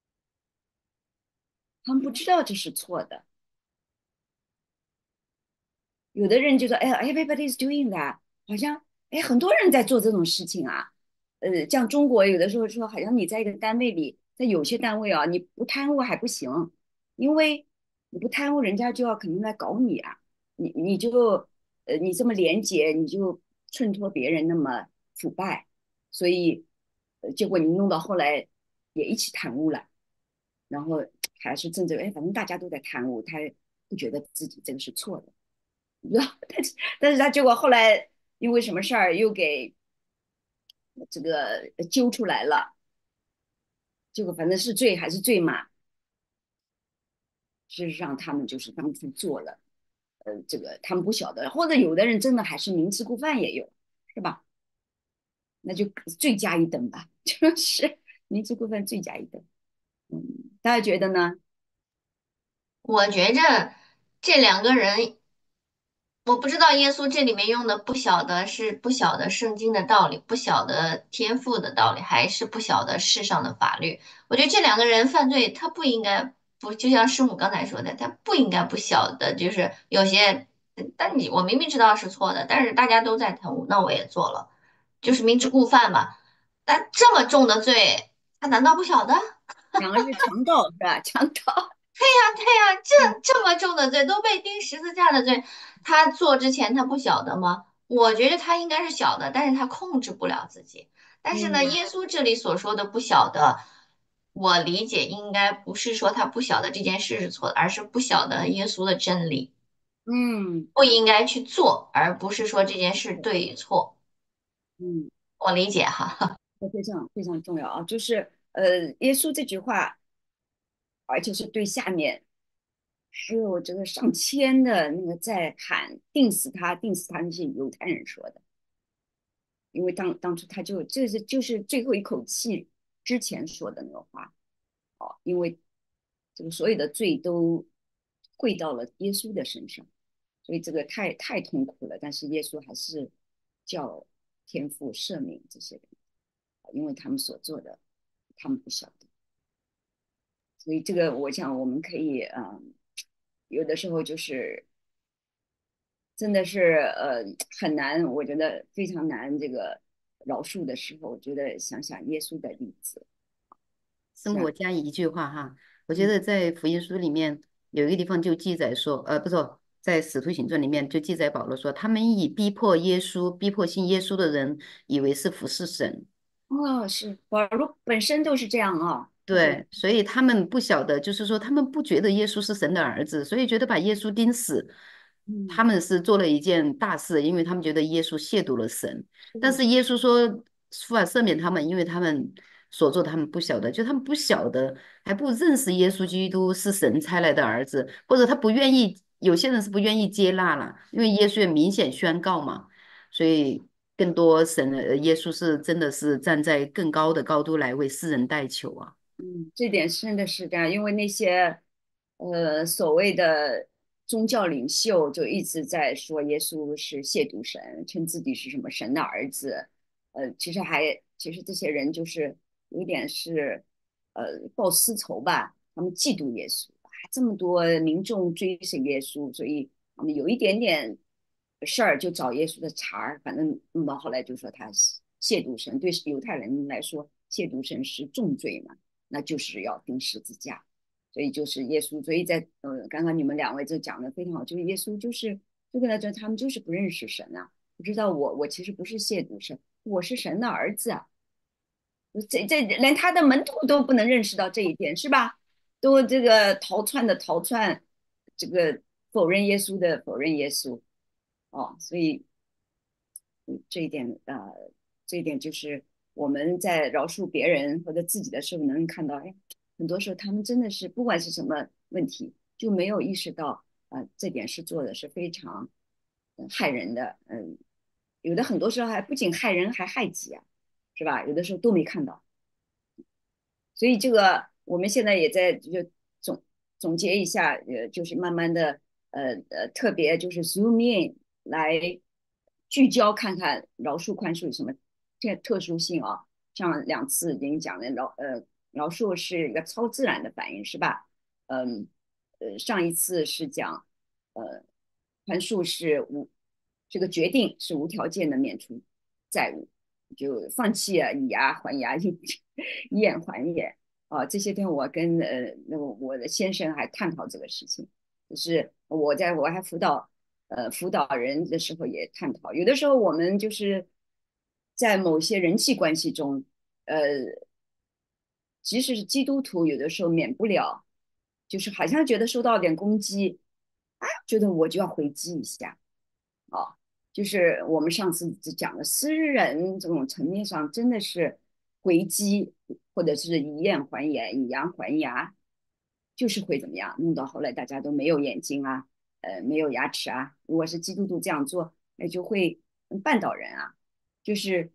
他们不知道这是错的。有的人就说，哎，everybody is doing that，好像哎很多人在做这种事情啊。呃，像中国有的时候说，好像你在一个单位里，在有些单位啊，你不贪污还不行，因为你不贪污，人家就要肯定来搞你啊。你你就呃你这么廉洁，你就衬托别人那么腐败，所以呃结果你弄到后来也一起贪污了，然后还是政治，哎，反正大家都在贪污，他不觉得自己这个是错的。然后但是但是他结果后来因为什么事儿又给这个揪出来了，结果反正是罪还是罪嘛。事实上他们就是当初做了，呃，这个他们不晓得，或者有的人真的还是明知故犯也有，是吧？那就罪加一等吧，就是明知故犯罪加一等。嗯，大家觉得呢？ 我觉着这两个人，我不知道耶稣这里面用的不晓得是不晓得圣经的道理，不晓得天赋的道理，还是不晓得世上的法律。我觉得这两个人犯罪，他不应该不，就像师母刚才说的，他不应该不晓得，就是有些，但你我明明知道是错的，但是大家都在贪污，那我也做了，就是明知故犯嘛。但这么重的罪，他难道不晓得？ 两个是强盗是吧？强盗。 对呀，这嗯这么重的罪都被钉十字架的罪，他做之前他不晓得吗？我觉得他应该是晓得，但是他控制不了自己。但是呢， 嗯耶稣这里所说的不晓得，我理解应该不是说他不晓得这件事是错的，而是不晓得耶稣的真理， 嗯不应该去做，而不是说这件事对与错。 嗯。 我理解哈。 非常非常重要啊，就是呃，耶稣这句话，而且是对下面还有这个上千的那个在喊定死他，定死他那些犹太人说的，因为当当初他就这是就是最后一口气之前说的那个话，哦，因为这个所有的罪都归到了耶稣的身上，所以这个太太痛苦了，但是耶稣还是叫天父赦免这些人，因为他们所做的，他们不晓得。所以这个我想我们可以，嗯，有的时候就是真的是呃很难，我觉得非常难这个饶恕的时候，我觉得想想耶稣的例子， 师母， 像我加一句话哈，我觉嗯得在福音书里面有一个地方就记载说，呃，不是，在使徒行传里面就记载保罗说，他们以逼迫耶稣、逼迫信耶稣的人，以为是服侍神。 哦是保罗本身都是这样啊，他就对，所以他们不晓得，就是说他们不觉得耶稣是神的儿子，所以觉得把耶稣钉死，他嗯们是做了一件大事，因为他们觉得耶稣亵渎了神。但是是耶稣说父啊赦免他们，因为他们所做他们不晓得，就他们不晓得，还不认识耶稣基督是神差来的儿子，或者他不愿意，有些人是不愿意接纳了，因为耶稣也明显宣告嘛，所以。更多神的耶稣是真的是站在更高的高度来为世人代求啊。 嗯，这点真的是这样，因为那些呃所谓的宗教领袖就一直在说耶稣是亵渎神，称自己是什么神的儿子，呃，其实还其实这些人就是有点是。 呃报私仇吧，他们嫉妒耶稣，这么多民众追随耶稣，所以他们有一点点事儿就找耶稣的茬儿。反正那么后来就说他亵渎神，对犹太人来说，亵渎神是重罪嘛，那就是要钉十字架。所以就是耶稣，所以在呃，刚刚你们两位就讲的非常好，就是耶稣就是就跟他说，他们就是不认识神啊，不知道我我其实不是亵渎神，我是神的儿子啊。这这连他的门徒都不能认识到这一点，是吧？都这个逃窜的逃窜，这个否认耶稣的否认耶稣，哦，所以嗯这一点呃，这一点就是我们在饶恕别人或者自己的时候，能看到，哎，很多时候他们真的是不管是什么问题，就没有意识到，呃，这点是做的是非常呃害人的，嗯，有的很多时候还不仅害人，还害己啊，是吧？有的时候都没看到。所以这个我们现在也在就总总结一下，呃，就是慢慢的，呃呃，特别就是 zoom in 来聚焦看看饶恕宽恕有什么这特殊性啊？像两次已经讲的饶呃饶恕是一个超自然的反应，是吧？嗯呃，上一次是讲呃宽恕是无这个决定是无条件的免除债务，就放弃啊，以牙还牙，以以眼还眼啊。这些天我跟呃那个我的先生还探讨这个事情，就是我在我还辅导呃辅导人的时候也探讨，有的时候我们就是在某些人际关系中，呃，即使是基督徒，有的时候免不了，就是好像觉得受到点攻击，啊，觉得我就要回击一下。啊，就是我们上次讲的私人这种层面上，真的是回击或者是以眼还眼、以牙还牙，就是会怎么样？弄到后来大家都没有眼睛啊，呃，没有牙齿啊。如果是基督徒这样做，那就会绊倒人啊。就是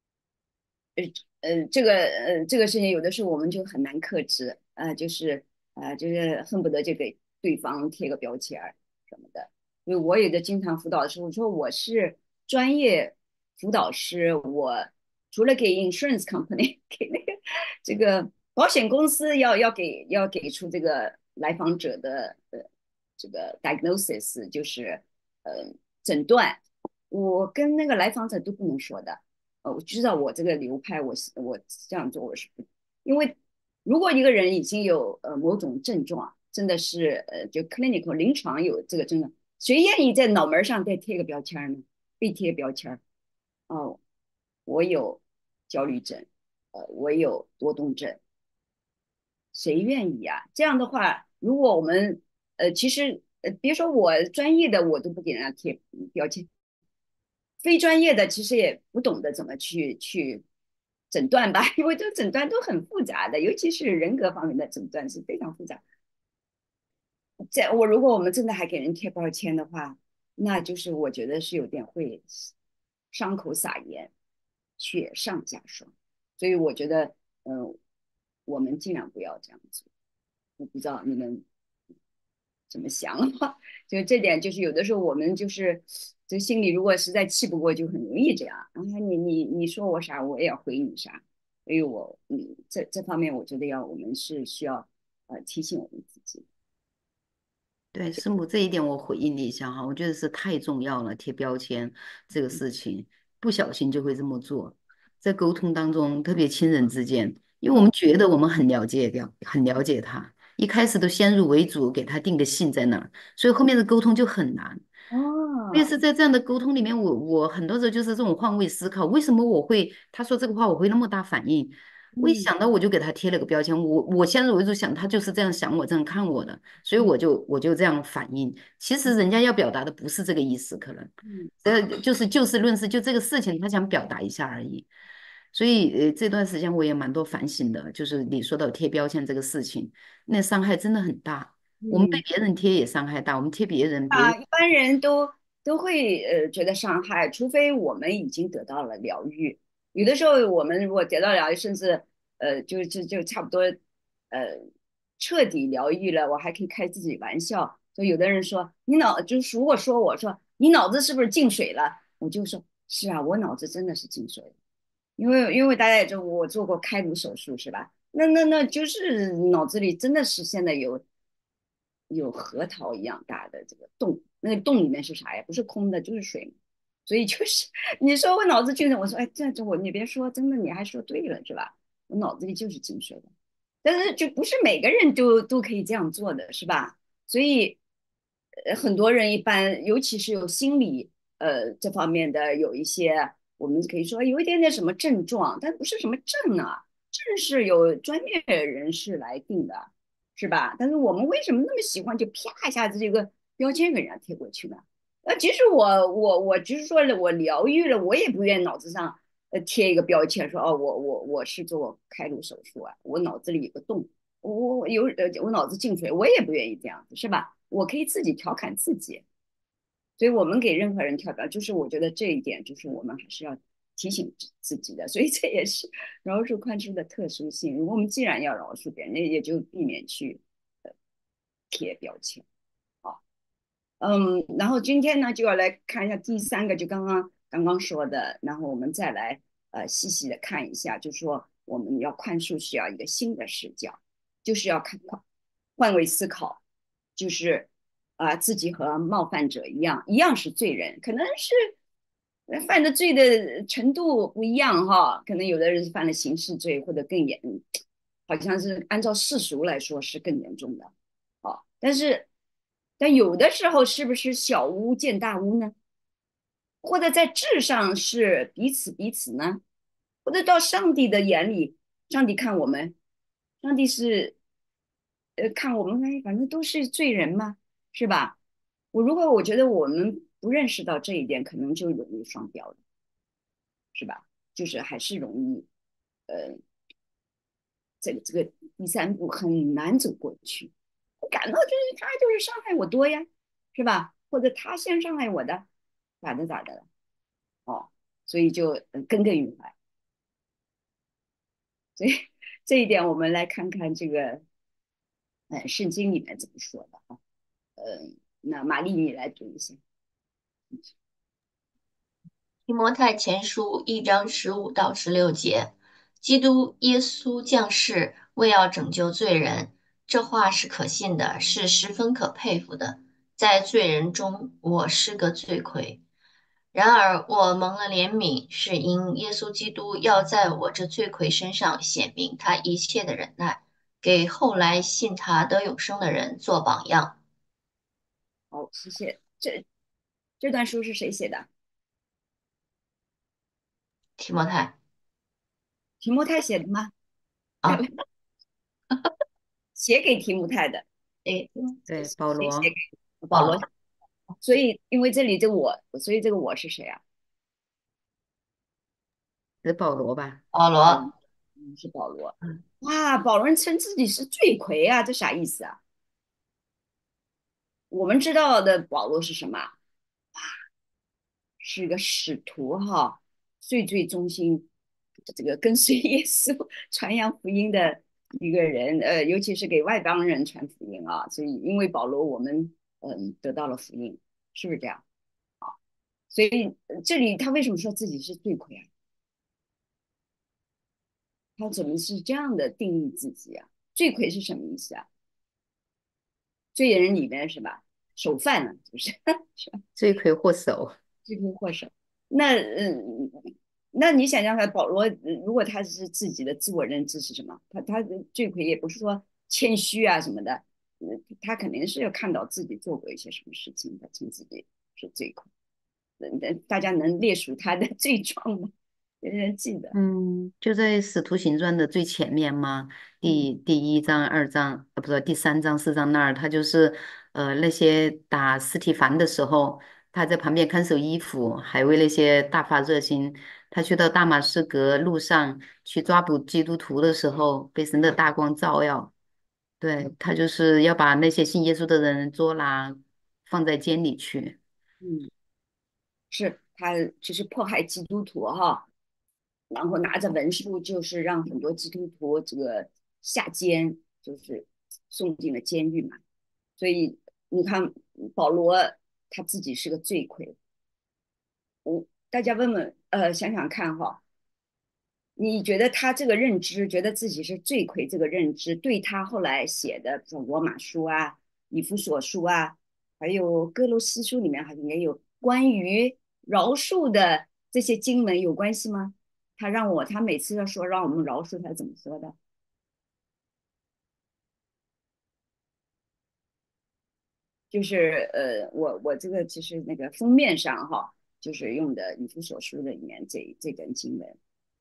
呃，这个呃这个事情有的时候我们就很难克制，呃，就是呃就是恨不得就给对方贴个标签儿什么的。因为我有的经常辅导的时候，我说我是专业辅导师，我除了给 insurance company 给那个这个保险公司要要给要给出这个来访者的呃这个 diagnosis 就是呃诊断，我跟那个来访者都不能说的。呃，我知道我这个流派，我是我这样做我是不，因为如果一个人已经有呃某种症状，真的是呃就 clinical 临床有这个症状，谁愿意在脑门上再贴个标签呢？被贴标签哦，我有焦虑症，呃，我有多动症，谁愿意啊？这样的话，如果我们呃，其实呃，别说我专业的，我都不给人家贴标签，非专业的其实也不懂得怎么去去诊断吧，因为这个诊断都很复杂的，尤其是人格方面的诊断是非常复杂。在我如果我们真的还给人贴标签的话，那就是我觉得是有点会伤口撒盐，雪上加霜。所以我觉得，嗯、呃，我们尽量不要这样做。我不知道你们怎么想啊？就这点，就是有的时候我们就是这心里如果实在气不过，就很容易这样。啊，你你你说我啥，我也要回你啥。所以我嗯，这这方面我觉得要我们是需要呃提醒我们自己。 对，师母这一点我回应你一下哈，我觉得是太重要了，贴标签这个事情，不小心就会这么做，在沟通当中，特别亲人之间，因为我们觉得我们很了解掉，很了解他，一开始都先入为主，给他定个性在那儿，所以后面的沟通就很难。越哦， 是在这样的沟通里面，我我很多时候就是这种换位思考，为什么我会他说这个话我会那么大反应？我一嗯想到我就给他贴了个标签，我我先入为主想他就是这样想我这样看我的，所以我就我就这样反应。其实人家要表达的不是这个意思，可能嗯呃就是就事论事，就这个事情他想表达一下而已。所以呃这段时间我也蛮多反省的，就是你说到贴标签这个事情，那伤害真的很大。我们对嗯。 别人贴也伤害大，我们贴别人，别人啊，一般人都都会呃觉得伤害，除非我们已经得到了疗愈。有的时候我们如果得到疗愈，甚至呃就就就差不多呃彻底疗愈了，我还可以开自己玩笑。就有的人说你脑就是如果说我说你脑子是不是进水了，我就说是啊，我脑子真的是进水了。因为因为大家也知道我做过开颅手术是吧？ 那那那就是脑子里真的是现在有有核桃一样大的这个洞，那个洞里面是啥呀？不是空的，就是水嘛。所以就是你说我脑子进水，我说哎，这这我你别说，真的你还说对了是吧？我脑子里就是进水的，但是就不是每个人都都可以这样做的是吧？所以呃，很多人一般，尤其是有心理呃这方面的有一些，我们可以说有一点点什么症状，但不是什么症啊。这是有专业人士来定的，是吧？但是我们为什么那么喜欢就啪一下子这个标签给人家贴过去呢？呃，即使我我我就是说了，我疗愈了，我也不愿脑子上呃贴一个标签说哦，我我我是做开颅手术啊，我脑子里有个洞，我我有呃我脑子进水，我也不愿意这样子，是吧？我可以自己调侃自己，所以我们给任何人跳表，就是我觉得这一点就是我们还是要提醒自己的，所以这也是饶恕宽恕的特殊性。我们既然要饶恕别人，那也就避免去呃贴标签啊。嗯，然后今天呢就要来看一下第三个，就刚刚刚刚说的，然后我们再来呃细细的看一下，就是说我们要宽恕需要一个新的视角，就是要看换换位思考，就是啊、呃自己和冒犯者一样，一样是罪人，可能是呃犯的罪的程度不一样哈，可能有的人是犯了刑事罪或者更严，好像是按照世俗来说是更严重的。啊，但是但有的时候是不是小巫见大巫呢？或者在智上是彼此彼此呢？或者到上帝的眼里，上帝看我们，上帝是呃看我们，哎，反正都是罪人嘛，是吧？我如果我觉得我们不认识到这一点，可能就容易双标了，是吧？就是还是容易，呃，这个这个第三步很难走过去。我感到就是他就是伤害我多呀，是吧？或者他先伤害我的，咋的咋的了？哦，所以就呃耿耿于怀。所以这一点，我们来看看这个，呃，圣经里面怎么说的啊？呃，那玛丽你来读一下。 提摩太前书一章十五到十六节，基督耶稣降世，为要拯救罪人，这话是可信的，是十分可佩服的。在罪人中，我是个罪魁。然而我蒙了怜悯，是因耶稣基督要在我这罪魁身上显明他一切的忍耐，给后来信他得永生的人做榜样。 好，谢谢。这这段书是谁写的？ 提摩太提摩太写的吗？ 啊， 写给提摩太的， 诶， 对，保谁写罗， 给保罗？ 保罗， 所以因为这里这我，所以这个我是谁啊？ 是保罗吧？ 保罗， 嗯，嗯是保罗。 嗯， 哇，保罗人称自己是罪魁啊，这啥意思啊？我们知道的保罗是什么？是个使徒哈，最最忠心，这个跟随耶稣传扬福音的一个人，呃，尤其是给外邦人传福音啊。所以因为保罗，我们嗯得到了福音，是不是这样？所以呃这里他为什么说自己是罪魁啊？他怎么是这样的定义自己啊？罪魁是什么意思啊？罪人里面是吧？首犯呢，就是是吧？ 罪魁祸首。 罪魁祸首。那嗯，那你想想看，保罗呃如果他是自己的自我认知是什么？他他的罪魁也不是说谦虚啊什么的，嗯，他肯定是要看到自己做过一些什么事情，他称自己是罪魁。嗯，大家能列数他的罪状吗？有人记得？ 嗯，就在《使徒行传》的最前面嘛， 嗯第第一章、二章，呃，不是第三章、四章那儿，他就是呃那些打司提反的时候，他在旁边看守衣服，还为那些大发热心。他去到大马士革路上去抓捕基督徒的时候，被神的大光照耀，对，他就是要把那些信耶稣的人捉拿，放在监里去。 嗯，是他只是迫害基督徒哈，然后拿着文书，就是让很多基督徒这个下监，就是送进了监狱嘛。所以你看，保罗他自己是个罪魁。大家问问，呃，想想看哈， 你觉得他这个认知，觉得自己是罪魁，这个认知对他后来写的，比如罗马书啊、以弗所书啊，还有哥罗西书里面好像也有关于饶恕的这些经文有关系吗？他让我，他每次要说让我们饶恕，他怎么说的？就是呃，我我这个其实那个封面上哈，就是用的以弗所书的里面这这段经文，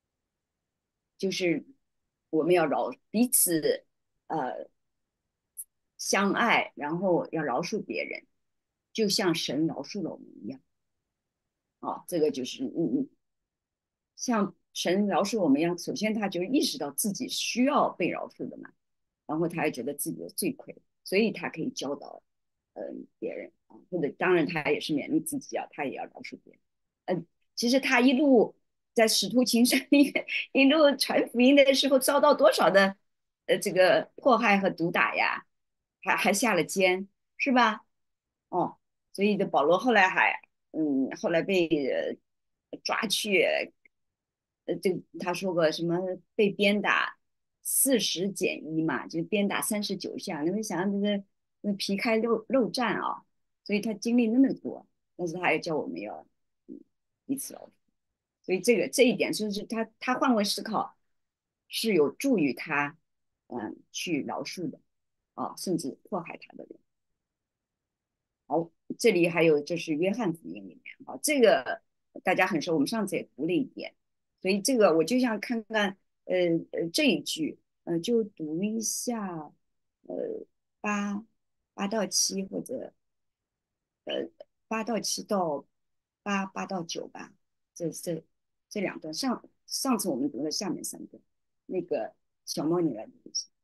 就是我们要饶彼此呃相爱，然后要饶恕别人，就像神饶恕了我们一样。啊，这个就是嗯嗯，像神饶恕我们一样，首先他就意识到自己需要被饶恕的嘛，然后他还觉得自己的罪愧，所以他可以教导嗯、呃别人啊，或者当然他也是勉励自己啊，他也要饶恕别人。嗯、呃，其实他一路在使徒行传里一路传福音的时候，遭到多少的呃这个迫害和毒打呀，还还下了监，是吧？哦，所以这保罗后来还嗯，后来被呃抓去，呃，这他说过什么被鞭打四十减一嘛，就鞭打三十九下。你会想这个那皮开肉肉绽啊，所以他经历那么多，但是他还叫我们要嗯彼此饶恕。所以这个这一点就是他他换位思考是有助于他嗯去饶恕的啊，甚至迫害他的人。好，这里还有就是约翰福音里面啊，这个大家很熟，我们上次也读了一点，所以这个我就想看看，呃呃这一句，呃就读一下，呃八八到七或者呃八到七到八八到九吧，这这这两段上上次我们读了下面三段，那个小猫你来读一下。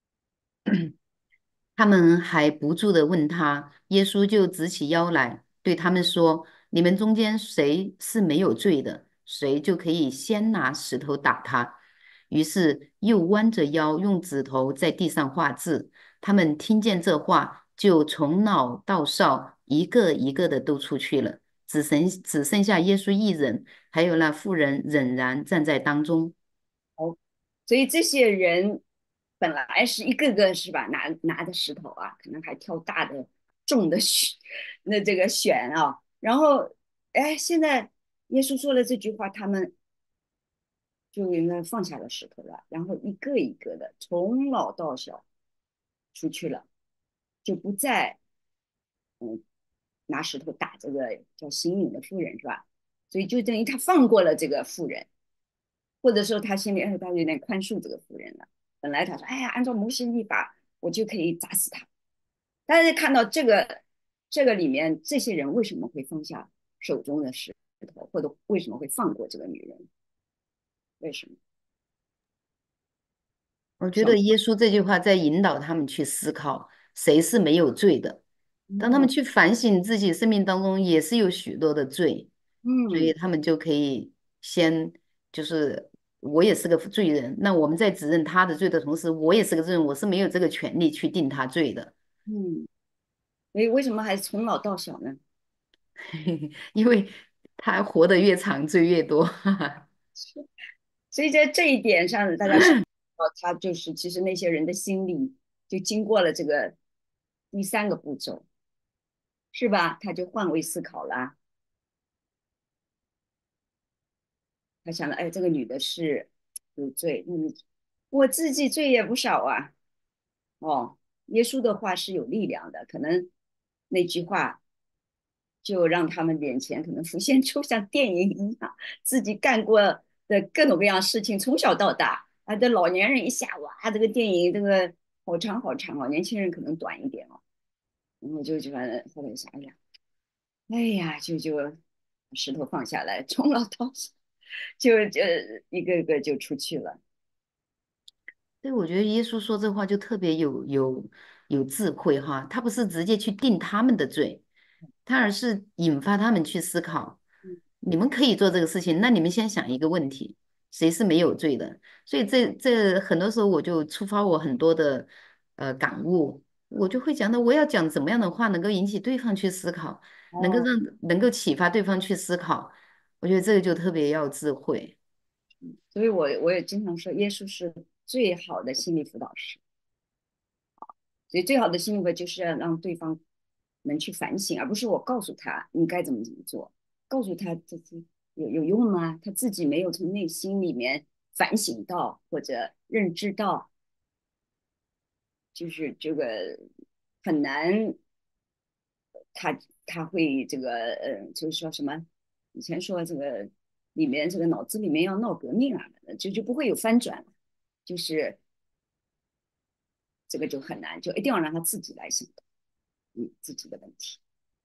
他们还不住地问他，耶稣就直起腰来，对他们说：“你们中间谁是没有罪的，谁就可以先拿石头打他。”于是又弯着腰，用指头在地上画字。他们听见这话，就从老到少，一个一个的都出去了，只剩只剩下耶稣一人，还有那妇人仍然站在当中。 哦，所以这些人本来是一个个是吧，拿拿着石头啊，可能还挑大的、重的选，那这个选啊，然后哎，现在耶稣说了这句话，他们就应该放下了石头了，然后一个一个的从老到小出去了，就不再嗯拿石头打这个叫行淫的妇人是吧？所以就等于他放过了这个妇人。或者说他心里哎，他有点宽恕这个妇人了。本来他说，哎呀，按照摩西律法，我就可以砸死他。但是看到这个这个里面，这些人为什么会放下手中的石头，或者为什么会放过这个女人？为什么？ 我觉得小耶稣这句话在引导他们去思考，谁是没有罪的。当他们哦， 去反省自己生命当中也是有许多的罪，所以嗯他们就可以先就是我也是个罪人，那我们在指认他的罪的同时，我也是个罪人，我是没有这个权利去定他罪的， 嗯，为为什么还从老到小呢？ 因为他活得越长，罪越多。 所以在这一点上，大家想到他就是其实那些人的心理就经过了这个第三个步骤，是吧？他就换位思考了。他想了，哎，这个女的是有罪，那你我自己罪也不少啊。哦，耶稣的话是有力量的，可能那句话就让他们眼前可能浮现出像电影一样，自己干过的各种各样事情，从小到大啊，这老年人一下哇，这个电影这个好长好长哦，年轻人可能短一点哦。然后就就反正后来想，哎呀，哎呀，就就石头放下来，从老到少，就就一个个就出去了。 所以我觉得耶稣说这话就特别有有有智慧哈，他不是直接去定他们的罪，他而是引发他们去思考，你们可以做这个事情，那你们先想一个问题，谁是没有罪的？所以这这很多时候我就触发我很多的呃感悟，我就会讲到我要讲怎么样的话能够引起对方去思考，能够哦， 让能够启发对方去思考，我觉得这个就特别要智慧。 所以我我也经常说，耶稣是最好的心理辅导师。所以最好的心理辅导就是要让对方能去反省，而不是我告诉他你该怎么怎么做，告诉他这这有有用吗？他自己没有从内心里面反省到或者认知到，就是这个很难，他他会这个呃，就是说什么？以前说这个里面这个脑子里面要闹革命啊，就就不会有翻转了，就是这个就很难，就一定要让他自己来想到，嗯，自己的问题。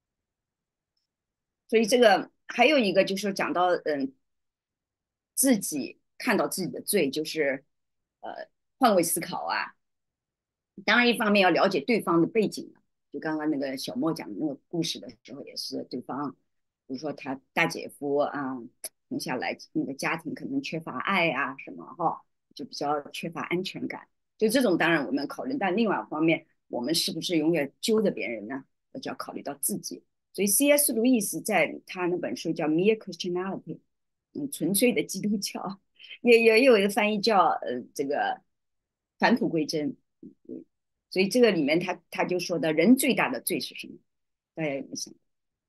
所以这个还有一个就是讲到，嗯，自己看到自己的罪，就是呃换位思考啊。当然，一方面要了解对方的背景，就刚刚那个小莫讲的那个故事的时候，也是对方，比如说他大姐夫啊，生下来那个家庭可能缺乏爱啊什么哈，就比较缺乏安全感。就这种当然我们考虑，但另外一方面，我们是不是永远揪着别人呢？就要考虑到自己。所以 C S 路易斯在他那本书叫《Mere Christianity》，嗯，纯粹的基督教，也也有一个翻译叫呃这个返璞归真。嗯，所以这个里面他他就说的人最大的罪是什么？大家有没有想？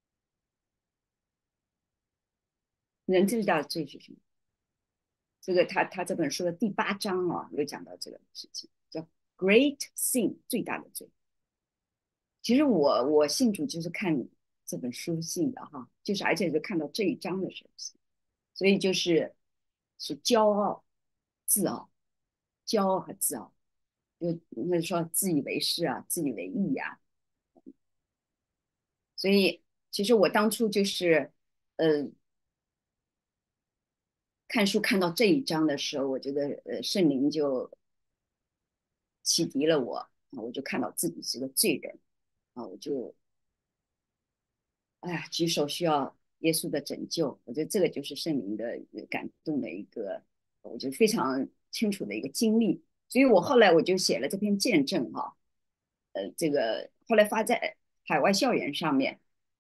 人最大的罪是什么？这个他他这本书的第八章啊，有讲到这个事情，叫 Great Sin 最大的罪。其实我我信主就是看这本书信的哈，就是而且是看到这一章的时候，所以就是是骄傲、自傲、骄傲和自傲，就那说自以为是啊，自以为意呀、啊。所以其实我当初就是呃看书看到这一章的时候，我觉得呃圣灵就启迪了我，我就看到自己是个罪人啊，我就哎呀，举手需要耶稣的拯救，我觉得这个就是圣灵的感动的一个，我觉得非常清楚的一个经历。所以我后来我就写了这篇见证哈，呃，这个后来发在海外校园上面，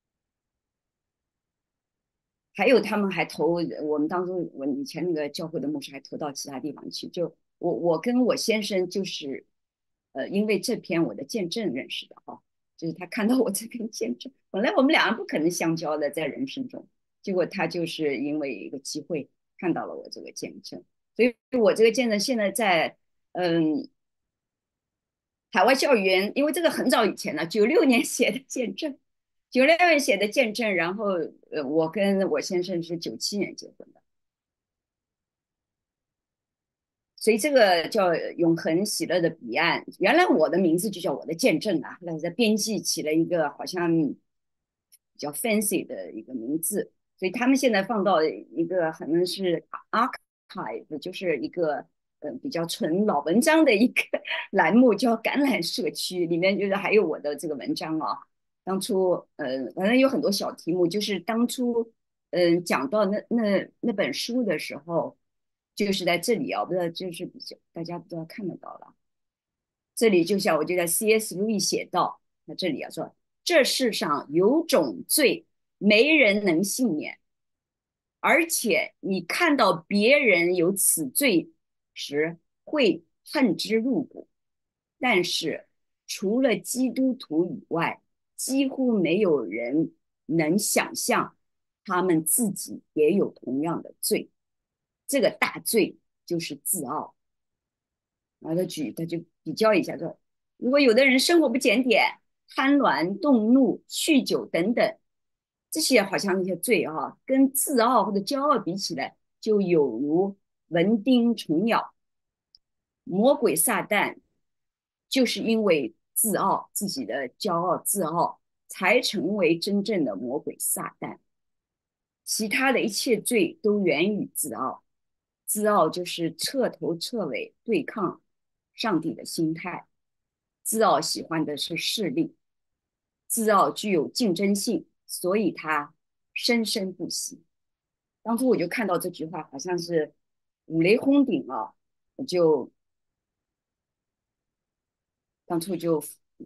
还有他们还投我们当中，我以前那个教会的牧师还投到其他地方去。就我我跟我先生就是，呃，因为这篇我的见证认识的哈，就是他看到我这篇见证，本来我们两个不可能相交的在人生中，结果他就是因为一个机会看到了我这个见证，所以我这个见证现在在嗯海外校园，因为这个很早以前了，九六年写的见证。九六年写的见证，然后呃，我跟我先生是九七年结婚的，所以这个叫永恒喜乐的彼岸。原来我的名字就叫我的见证啊，后来在编辑起了一个好像比较 fancy 的一个名字，所以他们现在放到一个可能是 archive，就是一个呃比较纯老文章的一个栏目，叫橄榄社区，里面就是还有我的这个文章啊。当初呃，反正有很多小题目，就是当初嗯、呃、讲到那那那本书的时候，就是在这里啊，不知道就是比较大家不知道看得到了。这里就像我就在 C S 路易写到，那这里啊说，这世上有种罪没人能幸免，而且你看到别人有此罪时会恨之入骨，但是除了基督徒以外，几乎没有人能想象他们自己也有同样的罪。这个大罪就是自傲。然后他举，他就比较一下说，如果有的人生活不检点，贪婪、动怒、酗酒等等，这些好像那些罪啊，跟自傲或者骄傲比起来，就有如蚊叮虫咬。魔鬼撒旦就是因为自傲，自己的骄傲、自傲，才成为真正的魔鬼撒旦。其他的一切罪都源于自傲，自傲就是彻头彻尾对抗上帝的心态。自傲喜欢的是势力，自傲具有竞争性，所以他生生不息。当初我就看到这句话，好像是五雷轰顶啊，我就当初就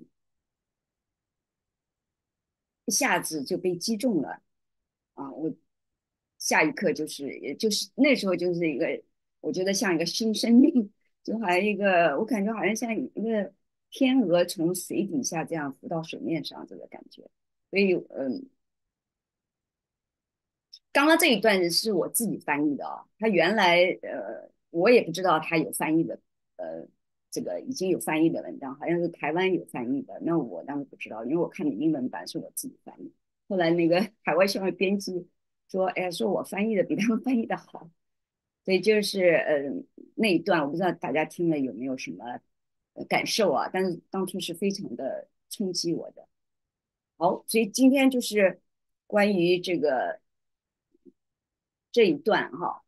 一下子就被击中了啊！我下一刻就是，也就是那时候就是一个我觉得像一个新生命，就好像一个，我感觉好像像一个天鹅从水底下这样浮到水面上这个感觉。所以，嗯，刚刚这一段是我自己翻译的啊，他原来呃我也不知道他有翻译的，呃，这个已经有翻译的文章，好像是台湾有翻译的，那我当时不知道，因为我看的英文版是我自己翻译。后来那个海外校外编辑说，哎呀，说我翻译的比他们翻译的好，所以就是呃那一段我不知道大家听了有没有什么呃感受啊，但是当初是非常的冲击我的。好，所以今天就是关于这个这一段哈，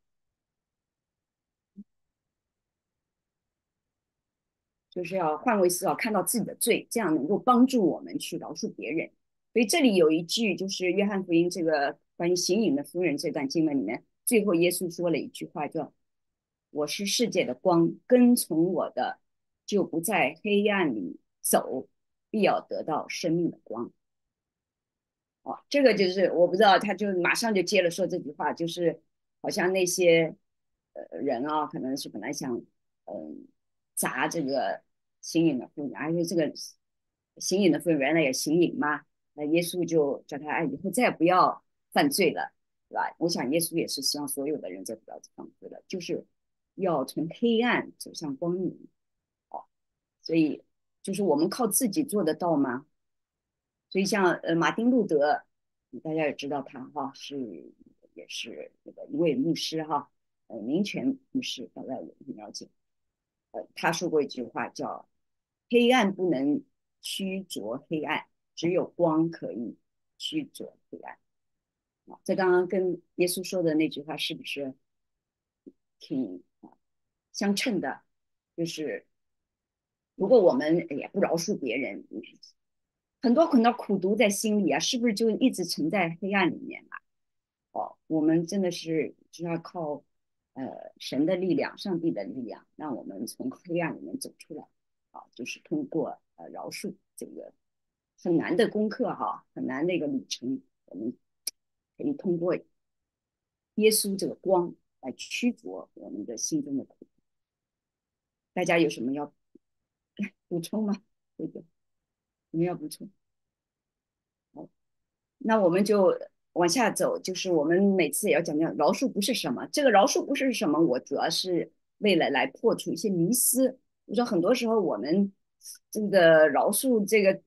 就是要换位思考，看到自己的罪，这样能够帮助我们去饶恕别人。所以这里有一句，就是约翰福音这个关于行淫的妇人这段经文里面，最后耶稣说了一句话，叫“我是世界的光，跟从我的就不在黑暗里走，必要得到生命的光。”哦，这个就是我不知道，他就马上就接了说这句话，就是好像那些呃人啊，可能是本来想嗯砸这个行淫的妇人，而且这个行淫的妇人原来也行淫嘛，那耶稣就叫他哎以后再也不要犯罪了，对吧？我想耶稣也是希望所有的人再不要犯罪了，就是要从黑暗走向光明。哦，所以就是我们靠自己做得到吗？所以像呃马丁路德，大家也知道他哈是也是那个一位牧师哈，呃民权牧师，大家也很了解。呃，他说过一句话叫"黑暗不能驱逐黑暗，只有光可以驱逐黑暗"。啊，这刚刚跟耶稣说的那句话是不是挺啊相称的？就是如果我们也不饶恕别人，很多很多苦毒在心里啊，是不是就一直沉在黑暗里面啊？哦，我们真的是就要靠呃神的力量、上帝的力量，让我们从黑暗里面走出来。啊，就是通过呃饶恕这个很难的功课哈，很难的一个旅程，我们可以通过耶稣这个光来驱逐我们的心中的苦。大家有什么要补充吗？这个你们要补充？好，那我们就往下走，就是我们每次也要讲讲饶恕不是什么。这个饶恕不是什么，我主要是为了来破除一些迷思。我说很多时候我们这个饶恕这个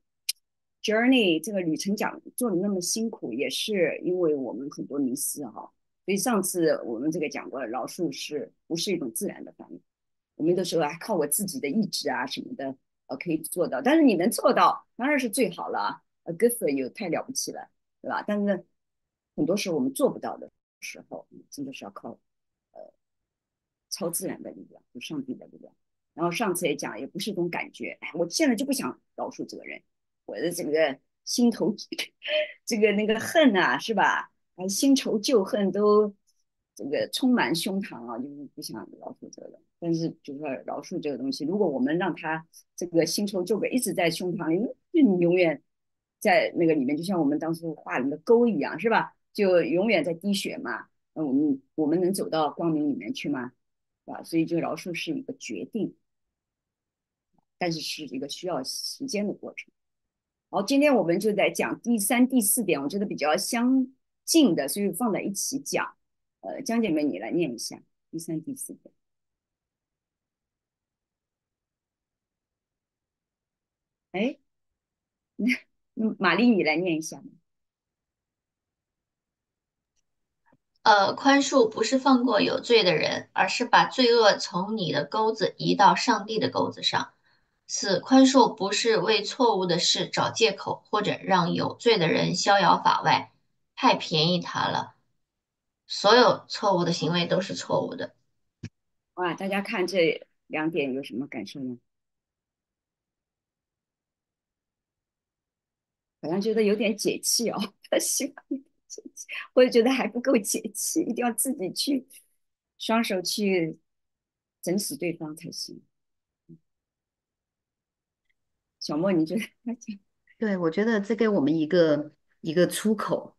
journey 这个旅程讲做的那么辛苦，也是因为我们很多迷思哈。所以上次我们这个讲过，饶恕是不是一种自然的反应？我们都说啊，靠我自己的意志啊什么的，呃，可以做到。但是你能做到，当然是最好了。呃，good for you，太了不起了。对吧？但是很多时候我们做不到的时候，真的是要靠呃超自然的力量，就上帝的力量。然后上次也讲，也不是一种感觉，哎，我现在就不想饶恕这个人，我的这个心头这个那个恨啊，是吧？啊，新仇旧恨都这个充满胸膛啊，就是不想饶恕这个人。但是就是说饶恕这个东西，如果我们让他这个新仇旧恨一直在胸膛里，那你永远在那个里面，就像我们当初画的那个沟一样，是吧？就永远在滴血嘛。那我们我们能走到光明里面去吗？啊，所以这个饶恕是一个决定，但是是一个需要时间的过程。好，今天我们就在讲第三、第四点，我觉得比较相近的，所以放在一起讲。呃，江姐妹，你来念一下第三、第四点。哎，那玛丽，你来念一下。 呃，宽恕不是放过有罪的人，而是把罪恶从你的钩子移到上帝的钩子上。四，宽恕不是为错误的事找借口，或者让有罪的人逍遥法外，太便宜他了。所有错误的行为都是错误的。 哇，大家看这两点有什么感受呢？好像觉得有点解气哦，他希望解气，我也觉得还不够解气，一定要自己去双手去整死对方才行。小莫，你觉得他讲？ 对，我觉得这给我们一个一个出口，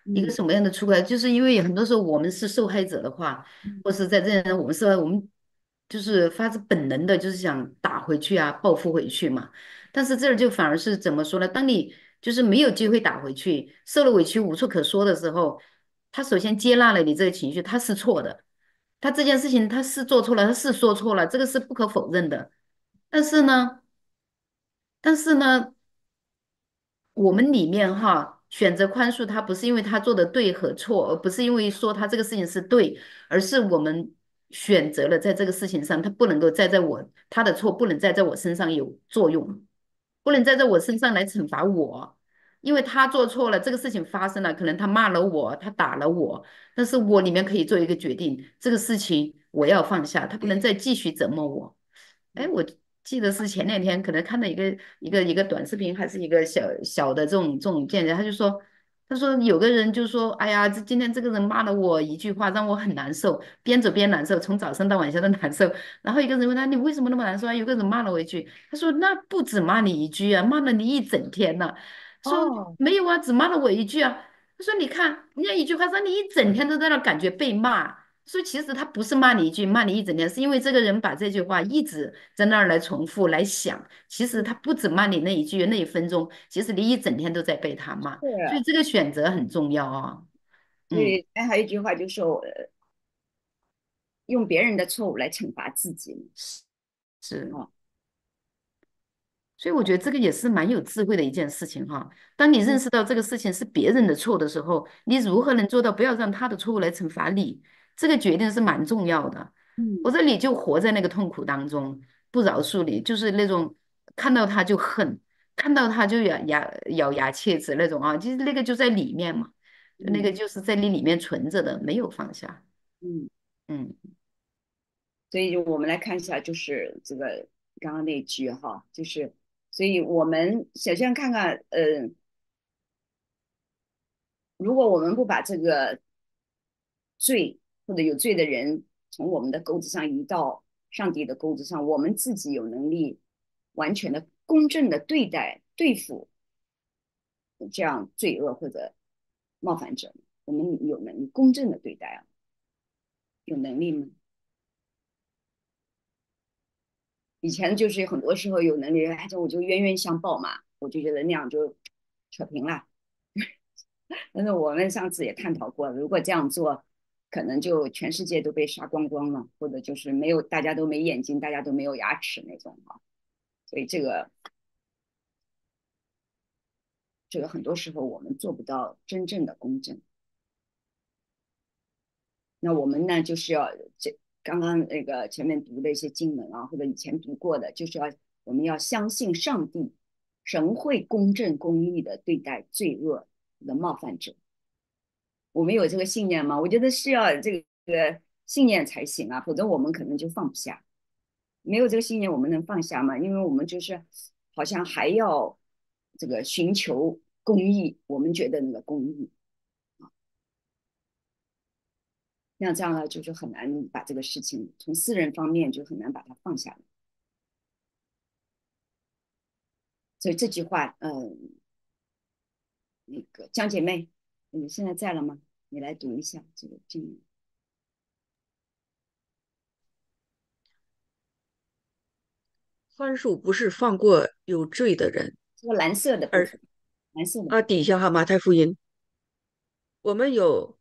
一个嗯什么样的出口？就是因为很多时候我们是受害者的话， 嗯或是在这样，我们是我们就是发自本能的，就是想打回去啊，报复回去嘛。但是这儿就反而是怎么说呢？当你就是没有机会打回去，受了委屈无处可说的时候，他首先接纳了你这个情绪，他是错的，他这件事情他是做错了，他是说错了，这个是不可否认的。但是呢，但是呢，我们里面哈选择宽恕他，不是因为他做的对和错，而不是因为说他这个事情是对，而是我们选择了在这个事情上，他不能够再在我他的错不能再在我身上有作用，不能再在我身上来惩罚我，因为他做错了，这个事情发生了，可能他骂了我，他打了我，但是我里面可以做一个决定，这个事情我要放下，他不能再继续折磨我。哎，我记得是前两天可能看到一个一个一个短视频，还是一个小小的这种这种见解，他就说，他说有个人就说，哎呀，这今天这个人骂了我一句话，让我很难受，边走边难受，从早上到晚上都难受。然后一个人问他，你为什么那么难受啊？有个人骂了我一句，他说那不止骂你一句啊，骂了你一整天呢、说哦， 没有啊，只骂了我一句啊。他说你看，人家一句话让你一整天都在那感觉被骂。所以其实他不是骂你一句，骂你一整天，是因为这个人把这句话一直在那儿来重复来想。其实他不止骂你那一句那一分钟，其实你一整天都在被他骂。所以是， 这个选择很重要啊。嗯， 所以还有一句话就说，呃，用别人的错误来惩罚自己是。 啊。 所以我觉得这个也是蛮有智慧的一件事情哈。当你认嗯识到这个事情是别人的错的时候，你如何能做到不要让他的错误来惩罚你？这个决定是蛮重要的。 嗯否则你就活在那个痛苦当中，不饶恕你，就是那种看到他就恨，看到他就咬牙咬牙切齿那种啊。其实那个就在里面嘛，就那嗯个就是在你里面存着的，没有放下。 嗯， 嗯所以就我们来看一下，就是这个刚刚那句哈，就是所以我们想象看看，呃，如果我们不把这个罪或者有罪的人从我们的钩子上移到上帝的钩子上，我们自己有能力完全的公正的对待对付这样罪恶或者冒犯者吗？我们有能力公正的对待啊，有能力吗？以前就是很多时候有能力，哎，这我就冤冤相报嘛，我就觉得那样就扯平了。但是我们上次也探讨过，如果这样做，可能就全世界都被杀光光了，或者就是没有大家都没眼睛，大家都没有牙齿那种啊。所以这个这个很多时候我们做不到真正的公正。那我们呢，就是要这刚刚那个前面读的一些经文啊，或者以前读过的，就是要我们要相信上帝，神会公正公义的对待罪恶的冒犯者。我们有这个信念吗？我觉得是要这个信念才行啊，否则我们可能就放不下。没有这个信念，我们能放下吗？因为我们就是好像还要这个寻求公义，我们觉得那个公义，那这样呢，就是很难把这个事情从私人方面就很难把它放下来。所以这句话，嗯，那个江姐妹，你现在在了吗？你来读一下这个经文， 宽恕不是放过有罪的人， 这个蓝色的部而分，蓝色的部啊底下哈马太福音，我们有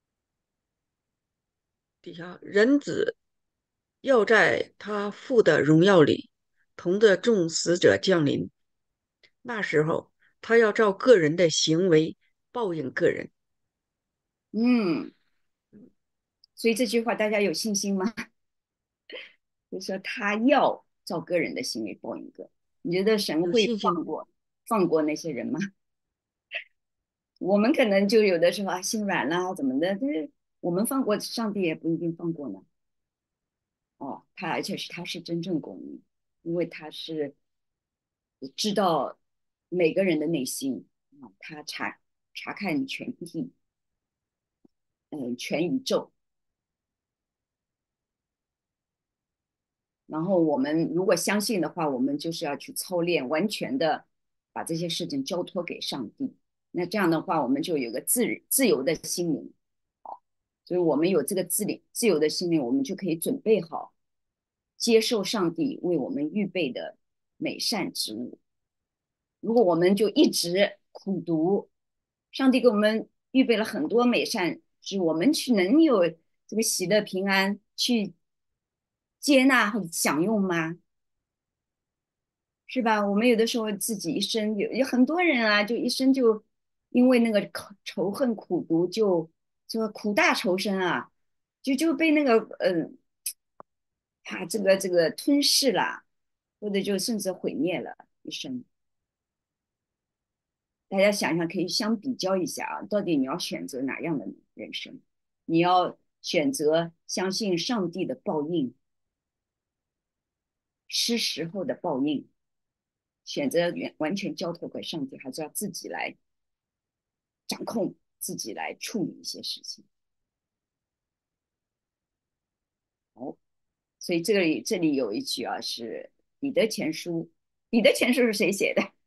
底下人子要在他父的荣耀里，同着众死者降临。那时候，他要照个人的行为报应个人。 分，嗯，所以这句话大家有信心吗？就说他要照个人的行为报应个人。你觉得神会有信心， 放过放过那些人吗？我们可能就有的时候啊心软了怎么的，但是我们放过上帝也不一定放过呢。哦，他而且是他是真正公义，因为他是知道每个人的内心啊，他查查看全地，嗯，全宇宙。然后我们如果相信的话，我们就是要去操练，完全的把这些事情交托给上帝， 那这样的话，我们就有个自自由的心灵。所以我们有这个自理自由的心灵，我们就可以准备好接受上帝为我们预备的美善之物。如果我们就一直苦读，上帝给我们预备了很多美善之物，我们去能有这个喜乐平安去接纳或者享用吗？是吧？我们有的时候自己一生有有很多人啊，就一生就因为那个仇恨苦毒就就苦大仇深啊，就就被那个嗯，他这个这个吞噬了，或者就甚至毁灭了一生。大家想想，可以相比较一下啊，到底你要选择哪样的人生？你要选择相信上帝的报应，是时候的报应，选择完完全交托给上帝，还是要自己来掌控，自己来处理一些事情？哦，所以这里这里有一句啊，是彼得前书。彼得前书是谁写的？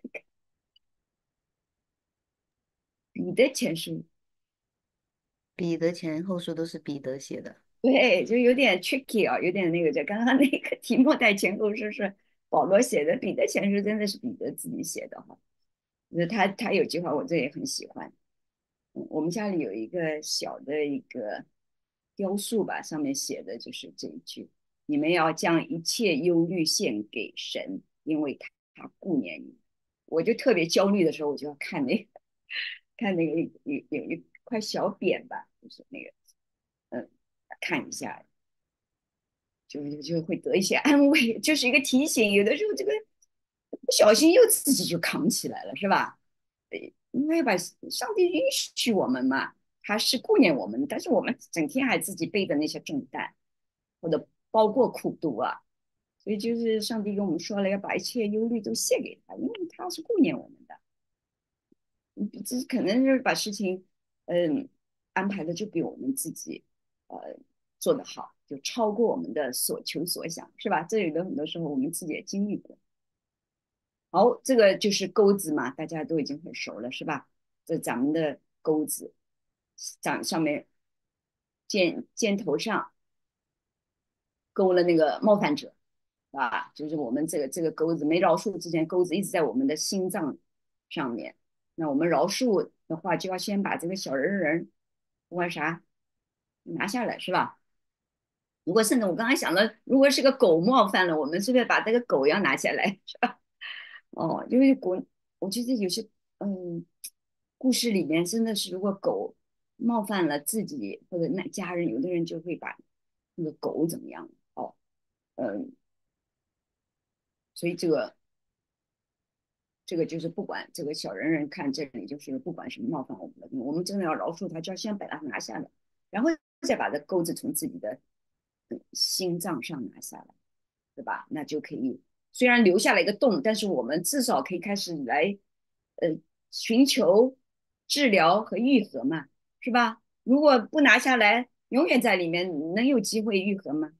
彼得前书， 彼得前后书都是彼得写的。 对，就有点 tricky 啊，有点那个，就刚刚那个提莫太前后书是保罗写的，彼得前书真的是彼得自己写的哈。那他他有句话我这也很喜欢，嗯，我们家里有一个小的一个雕塑吧，上面写的就是这一句：你们要将一切忧虑献给神，因为他他顾念你。我就特别焦虑的时候，我就要看那个看那个有有一块小匾吧，就是那个嗯，看一下，就就会得一些安慰，就是一个提醒。有的时候这个不小心又自己就扛起来了，是吧？因为把上帝允许我们嘛，他是顾念我们，但是我们整天还自己背的那些重担，或者包括苦读啊，所以就是上帝跟我们说了，要把一切忧虑都卸给他，因为他是顾念我们的。这可能就是把事情，嗯，安排的就比我们自己，呃，做得好，就超过我们的所求所想，是吧？这有的很多时候我们自己也经历过。好，这个就是钩子嘛，大家都已经很熟了，是吧？这咱们的钩子，上上面箭箭头上勾了那个冒犯者，啊，就是我们这个这个钩子没饶恕之前，钩子一直在我们的心脏上面。那我们饶恕的话，就要先把这个小人人，不管啥，拿下来，是吧？如果甚至我刚才想的，如果是个狗冒犯了，我们是不是把这个狗要拿下来，是吧？哦，因为国，我觉得有些嗯，故事里面真的是，如果狗冒犯了自己或者那家人，有的人就会把那个狗怎么样？哦，嗯，所以这个这个就是不管这个小人人看这里，就是不管什么冒犯我们的，我们真的要饶恕他，就要先把它拿下来，然后再把这钩子从自己的嗯心脏上拿下来，对吧？那就可以，虽然留下了一个洞，但是我们至少可以开始来呃寻求治疗和愈合嘛，是吧？如果不拿下来，永远在里面，能有机会愈合吗？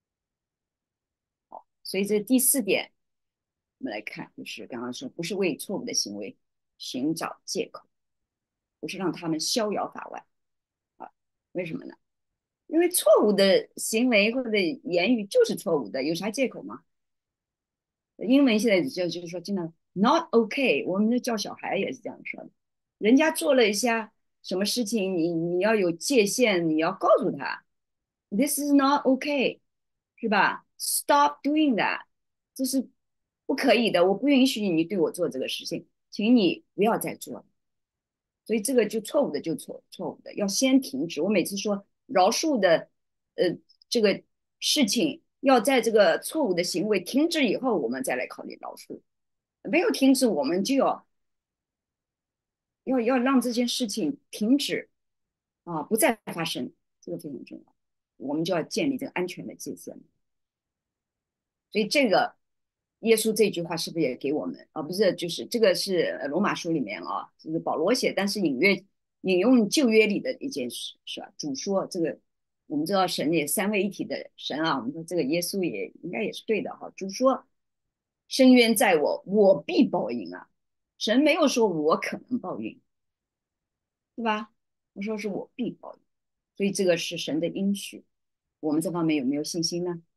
所以这第四点，我们来看，就是刚刚说，不是为错误的行为寻找借口，不是让他们逍遥法外啊？为什么呢？因为错误的行为或者言语就是错误的，有啥借口吗？英文现在就就是说，真的 not OK，我们教小孩也是这样说的。人家做了一下什么事情，你你要有界限，你要告诉他，this is not OK，是吧？Stop doing that，这是不可以的，我不允许你对我做这个事情，请你不要再做了。所以这个就错误的就错错误的，要先停止。我每次说饶恕的，呃，这个事情要在这个错误的行为停止以后，我们再来考虑饶恕。没有停止，我们就要要要让这件事情停止啊，不再发生，这个非常重要。我们就要建立这个安全的界限。所以这个耶稣这句话是不是也给我们啊？不是，就是这个是罗马书里面啊，就是保罗写，但是隐约引用旧约里的一件事，是吧？主说这个，我们知道神也三位一体的神啊，我们说这个耶稣也应该也是对的哈。主说，深渊在我，我必报应啊。 神没有说我可能报应，对吧？我说是我必报应，所以这个是神的应许。我们这方面有没有信心呢？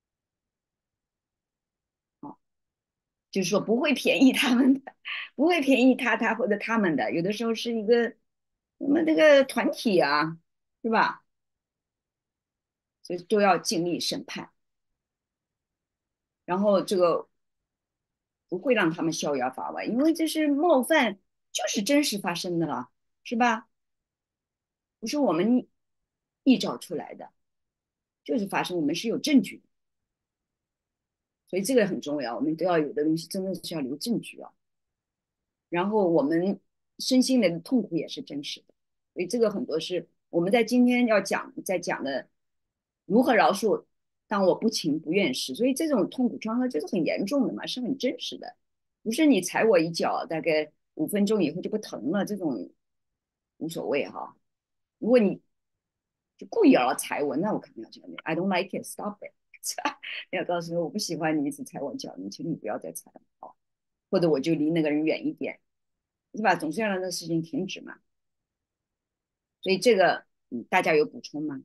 啊，就是说不会便宜他们的，不会便宜他他或者他们的，有的时候是一个我们这个团体啊，是吧？所以都要尽力审判，然后这个不会让他们逍遥法外，因为这是冒犯，就是真实发生的了，是吧？不是我们臆造出来的，就是发生，我们是有证据的，所以这个很重要，我们都要有的东西真的是要留证据啊。然后我们身心的痛苦也是真实的，所以这个很多是我们在今天要讲在讲的如何饶恕，当我不情不愿时，所以这种痛苦创伤就是很严重的嘛，是很真实的，不是你踩我一脚，大概五分钟以后就不疼了，这种无所谓哈。如果你就故意要踩我，那我肯定要讲你，I don't like it, stop it 你要告诉我我不喜欢你一直踩我脚，你请你不要再踩了，好，或者我就离那个人远一点，是吧？总是要让这个事情停止嘛。所以这个，嗯，大家有补充吗？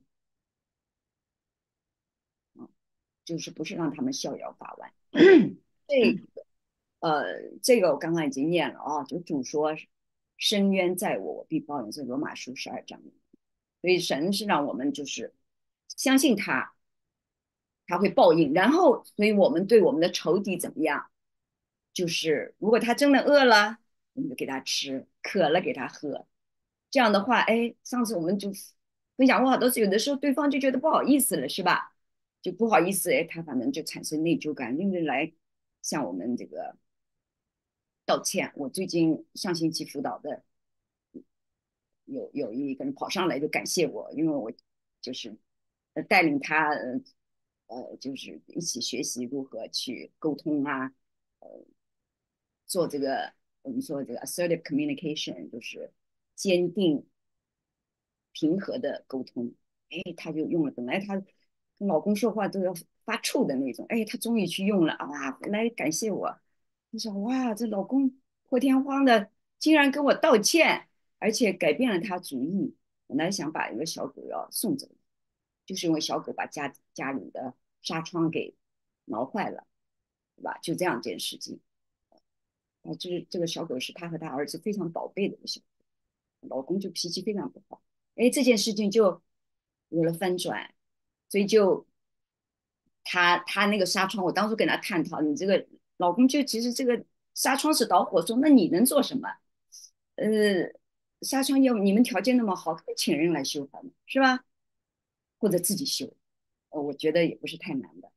啊，就是不是让他们逍遥法外。这个，呃，这个我刚刚已经念了啊，就主说深渊在我，我必报应，是罗马书十二章。所以神是让我们就是相信他，他会报应。然后，所以我们对我们的仇敌怎么样？就是如果他真的饿了，我们就给他吃；渴了给他喝。这样的话，哎，上次我们就分享过好多次，有的时候对方就觉得不好意思了，是吧？就不好意思，哎，他反正就产生内疚感，就是来向我们这个道歉。我最近上星期辅导的有有一个人跑上来就感谢我，因为我就是呃带领他呃呃就是一起学习如何去沟通啊，呃做这个我们说这个 assertive communication，就是坚定平和的沟通。哎，他就用了，本来他跟老公说话都要发怵的那种，哎，他终于去用了啊，来感谢我。我说哇，这老公破天荒的竟然跟我道歉，而且改变了他主意。本来想把一个小狗要送走，就是因为小狗把家家里的纱窗给挠坏了，对吧？就这样一件事情。啊，就是这个小狗是他和他儿子非常宝贝的一个小狗，老公就脾气非常不好。哎，这件事情就有了翻转，所以就他他那个纱窗，我当初跟他探讨，你这个老公就其实这个纱窗是导火索，那你能做什么？呃，纱窗要你们条件那么好，可以请人来修好嘛，是吧？或者自己修，呃我觉得也不是太难的。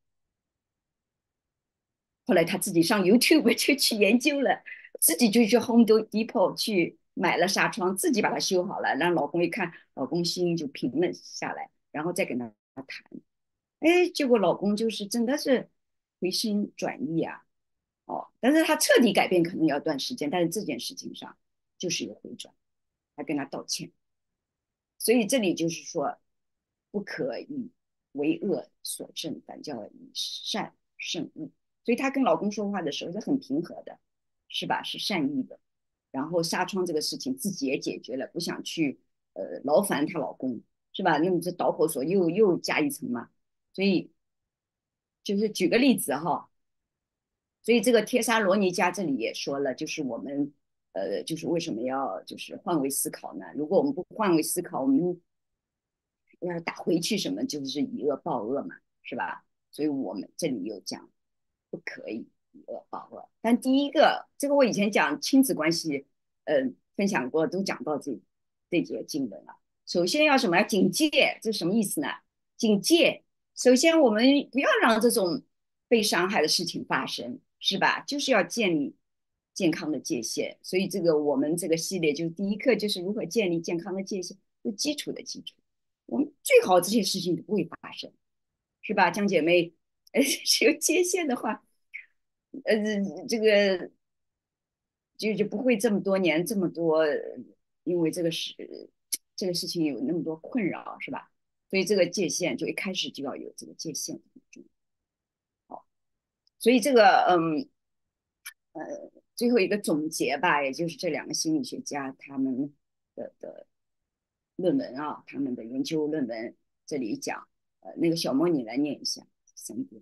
后来他自己上 YouTube 就去研究了，自己就去 Home Depot 去买了纱窗，自己把它修好了，让老公一看，老公心就平了下来，然后再跟他谈。哎，结果老公就是真的是回心转意啊，哦，但是他彻底改变可能要段时间，但是这件事情上就是有回转，还跟他道歉。所以这里就是说，不可以为恶所胜，反叫以善胜恶。所以她跟老公说话的时候是很平和的，是吧？是善意的。然后纱窗这个事情自己也解决了，不想去呃劳烦她老公，是吧？那么这导火索又又加一层嘛。所以就是举个例子哈，所以这个帖撒罗尼迦这里也说了，就是我们呃，就是为什么要就是换位思考呢？如果我们不换位思考，我们要打回去什么，就是以恶报恶嘛，是吧？所以我们这里有讲，不可以以恶报恶。但第一个，这个我以前讲亲子关系，嗯、呃，分享过，都讲到这这节经文了。首先要什么？要警戒，这是什么意思呢？警戒。首先，我们不要让这种被伤害的事情发生，是吧？就是要建立健康的界限。所以，这个我们这个系列就是第一课，就是如何建立健康的界限，有基础的基础。我们最好这些事情都不会发生，是吧？江姐妹，呃，是有界限的话，呃，这个就就不会这么多年这么多，因为这个事这个事情有那么多困扰，是吧？所以这个界限就一开始就要有这个界限。好，所以这个嗯呃最后一个总结吧，也就是这两个心理学家他们的的论文啊，他们的研究论文这里讲，呃，那个小莫你来念一下三点。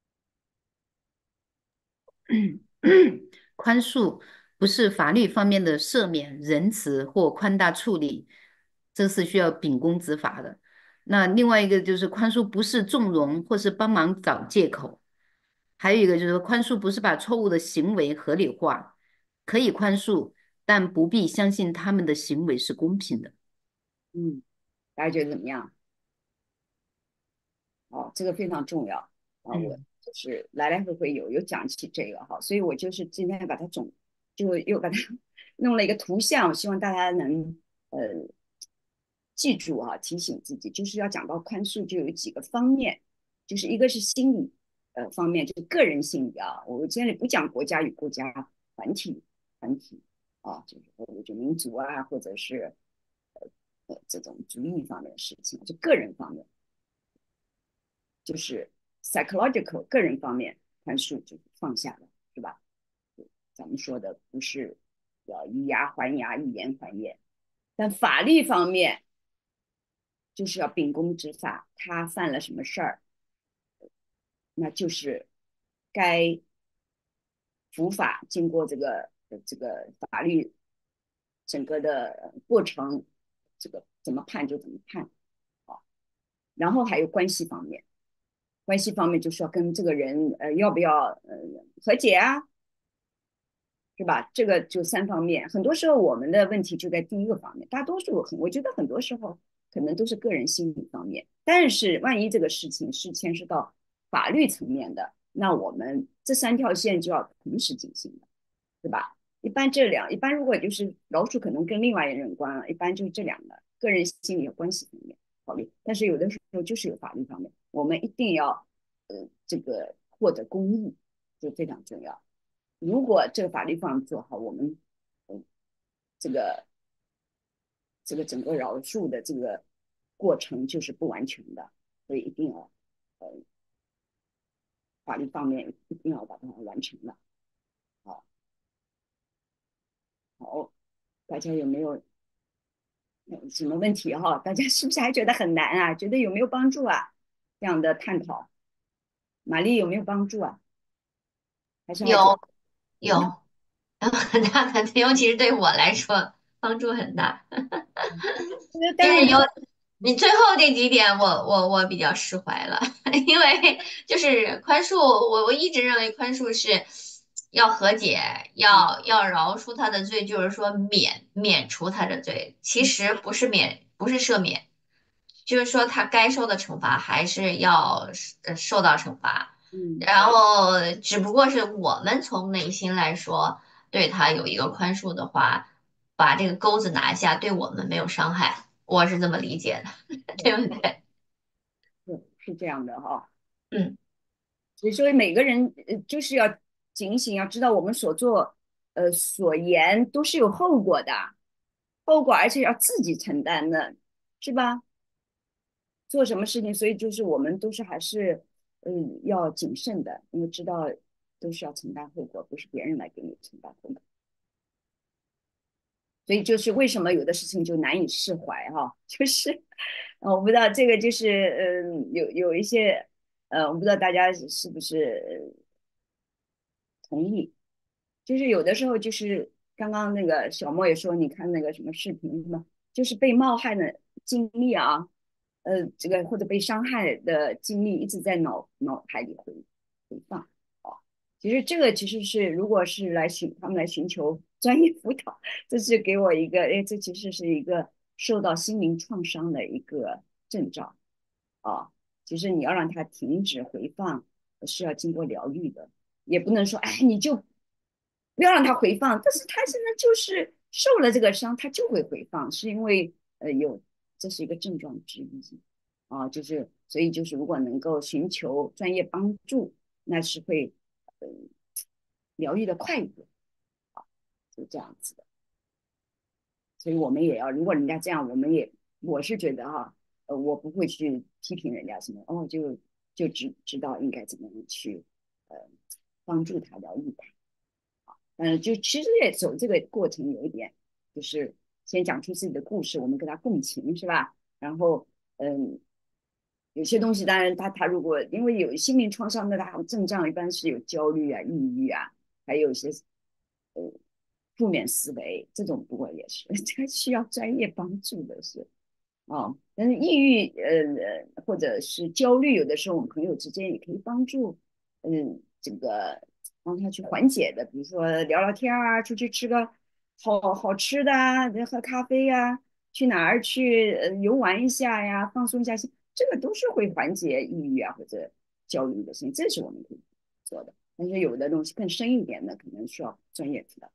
宽恕不是法律方面的赦免、仁慈或宽大处理，这是需要秉公执法的。那另外一个就是宽恕不是纵容或是帮忙找借口，还有一个就是说宽恕不是把错误的行为合理化，可以宽恕，但不必相信他们的行为是公平的。 嗯，大家觉得怎么样？哦，这个非常重要啊，我嗯就是来来回回有有讲起这个哈，所以我就是今天把它总就又把它弄了一个图像，我希望大家能呃记住哈，提醒自己，就是要讲到宽恕就有几个方面，就是一个是心理呃方面，就是个人心理啊，我今天也不讲国家与国家、团体团体啊，就是或者就民族啊，或者是呃呃这种主义方面的事情，就个人方面。就是 psychological 个人方面宽恕就放下了，是吧？咱们说的不是要以牙还牙，以眼还眼，但法律方面就是要秉公执法，他犯了什么事儿，那就是该伏法，经过这个这个法律整个的过程，这个怎么判就怎么判啊。然后还有关系方面，关系方面就是要跟这个人呃要不要呃和解啊，是吧？这个就三方面。很多时候我们的问题就在第一个方面，大多数我觉得很多时候可能都是个人心理方面。但是万一这个事情是牵涉到法律层面的，那我们这三条线就要同时进行的，对吧？一般这两，一般如果就是老鼠可能跟另外一个人有关了，一般就是这两个个人心理和关系方面考虑。但是有的时候就是有法律方面，我们一定要呃这个获得公义，就非常重要。如果这个法律方面做好，我们嗯这个这个整个饶恕的这个过程就是不完全的，所以一定要呃法律方面一定要把它完成了。好，好，大家有没有什么问题哈？大家是不是还觉得很难啊？觉得有没有帮助啊？这样的探讨，玛丽有没有帮助啊？还是还觉得有有很大的，尤其是对我来说帮助很大。就是有当然你最后这几点我，我我比较释怀了，因为就是宽恕，我我一直认为宽恕是要和解，要要饶恕他的罪，就是说免免除他的罪，其实不是免，不是赦免，就是说他该受的惩罚还是要呃受到惩罚， 嗯， 然后只不过是我们从内心来说对他有一个宽恕的话，把这个钩子拿下，对我们没有伤害，我是这么理解的，对不对？ 是是这样的哈。 嗯， 所以说每个人呃就是要警醒，要知道我们所做呃所言都是有后果的，后果而且要自己承担的，是吧？做什么事情，所以就是我们都是还是嗯要谨慎的，因为知道都是要承担后果，不是别人来给你承担后果。所以就是为什么有的事情就难以释怀哈，就是呃我不知道这个就是嗯有有一些呃我不知道大家是不是同意，就是有的时候就是刚刚那个小莫也说，你看那个什么视频什么，就是被冒害的经历啊，呃，这个或者被伤害的经历一直在脑脑海里回回放啊。其实这个其实是，如果是来寻他们来寻求专业辅导，这是给我一个，哎，这其实是一个受到心灵创伤的一个征兆啊。其实你要让他停止回放，是要经过疗愈的。也不能说，哎，你就不要让他回放。但是他现在就是受了这个伤，他就会回放，是因为呃有这是一个症状之一啊，就是所以就是如果能够寻求专业帮助，那是会呃疗愈的快一点，就这样子的。所以我们也要，如果人家这样，我们也我是觉得哈，呃，我不会去批评人家什么，哦，就就知知道应该怎么样去呃帮助他疗愈他。 嗯，就其实也走这个过程有一点，就是先讲出自己的故事，我们跟他共情是吧？然后嗯，有些东西当然他他如果因为有心灵创伤的，他症状一般是有焦虑啊、抑郁啊，还有一些呃负面思维，这种不过也是这个需要专业帮助的是。啊，但是抑郁呃或者是焦虑，有的时候我们朋友之间也可以帮助，嗯，这个让他去缓解的，比如说聊聊天啊，出去吃个好好吃的啊，喝咖啡呀、啊，去哪儿去呃游玩一下呀，放松一下心，这个都是会缓解抑郁啊或者焦虑的事情，这是我们可以做的。但是有的东西更深一点的，可能需要专业指导。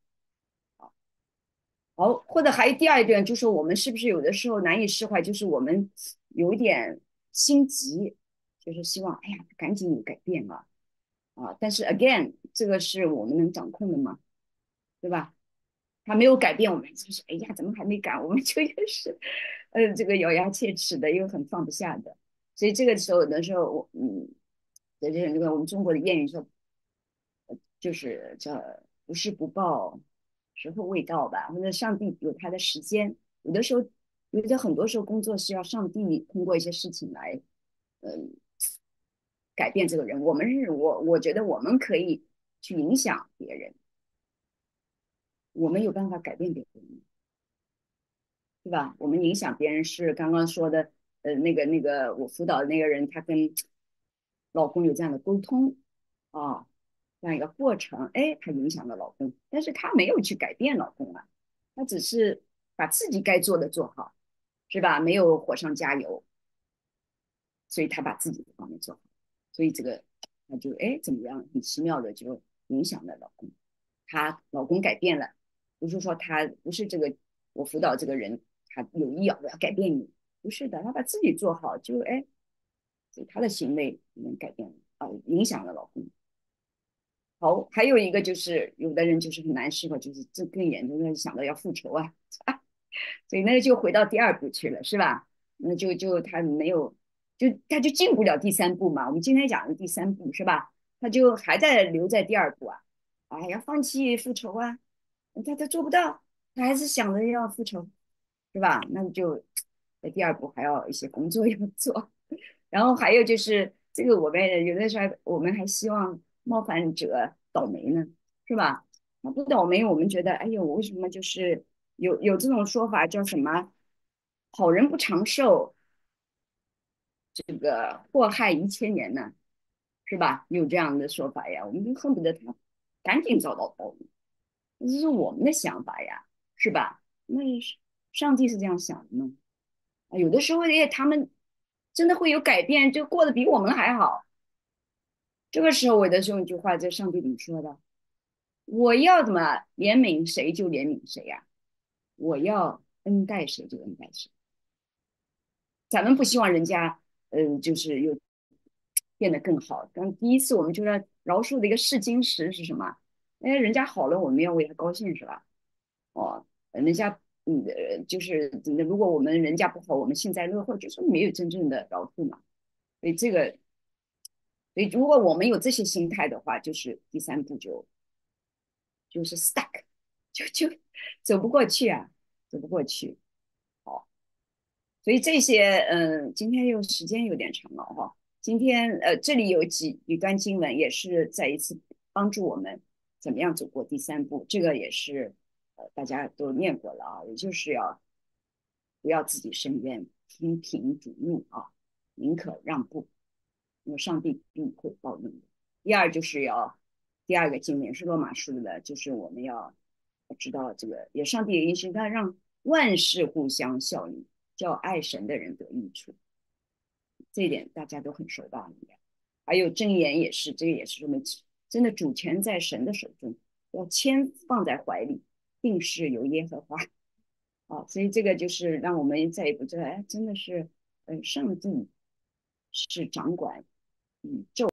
好，或者还有第二点，就是我们是不是有的时候难以释怀，就是我们有一点心急，就是希望哎呀赶紧有改变啊啊！但是 again，这个是我们能掌控的吗？对吧？他没有改变，我们就是哎呀怎么还没改？我们就又是呃这个咬牙切齿的，又很放不下的。所以这个时候有的时候我嗯，在这个我们中国的谚语说，就是叫不是不报，时候未到吧，或者上帝有他的时间。有的时候，有的很多时候工作是要上帝通过一些事情来，嗯，改变这个人。我们是我我觉得我们可以去影响别人，我们有办法改变别人，对吧？我们影响别人是刚刚说的，呃，那个那个我辅导的那个人，他跟老公有这样的沟通啊，这样一个过程，哎，他影响了老公，但是他没有去改变老公啊，他只是把自己该做的做好，是吧？没有火上加油，所以他把自己的方面做好，所以这个他就哎怎么样，很奇妙的就影响了老公，她老公改变了，不是说他不是这个我辅导这个人，他有意要我要改变你，不是的，他把自己做好，就哎，所以他的行为能改变啊、呃，影响了老公。好，还有一个就是有的人就是很难释怀，就是这更严重的想到要复仇啊，所以那就回到第二步去了，是吧？那就就他没有，就他就进不了第三步嘛。我们今天讲的第三步是吧？他就还在留在第二步啊，哎呀，放弃复仇啊，他他做不到，他还是想着要复仇，是吧？那就在第二步还要一些工作要做。然后还有就是这个，我们有的时候我们还希望冒犯者倒霉呢，是吧？那不倒霉，我们觉得，哎呦，为什么就是有有这种说法叫什么？好人不长寿，这个祸害一千年呢，是吧？有这样的说法呀，我们就恨不得他赶紧遭到报应，这是我们的想法呀，是吧？那上帝是这样想的吗？啊，有的时候也他们真的会有改变，就过得比我们还好。这个时候，我的时候一句话，这上帝怎么说的？我要怎么怜悯谁就怜悯谁呀、啊我要恩待谁就恩待谁。咱们不希望人家，嗯、呃，就是又变得更好。刚第一次我们就要饶恕的一个试金石是什么？哎，人家好了，我们要为他高兴是吧？哦，人家，嗯，呃就是如果我们人家不好，我们幸灾乐祸，就是没有真正的饶恕嘛。所以这个，所以如果我们有这些心态的话，就是第三步就就是 stuck，就就走不过去啊，走不过去。好，所以这些，嗯，今天又时间有点长了哈。今天呃，这里有几几段经文也是再一次帮助我们怎么样走过第三步，这个也是呃大家都念过了啊，也就是要不要自己申冤，听凭主怒啊，宁可让步，因为上帝必会报应的。第二就是要第二个经文是罗马书的，就是我们要知道这个，也上帝也允许他让万事互相效力，叫爱神的人得益处。这一点大家都很熟吧？应该。还有箴言也是，这个也是我们真的主权在神的手中，要谦放在怀里，定是由耶和华。啊，所以这个就是让我们再一步知道，哎，真的是，呃，上帝是掌管宇宙。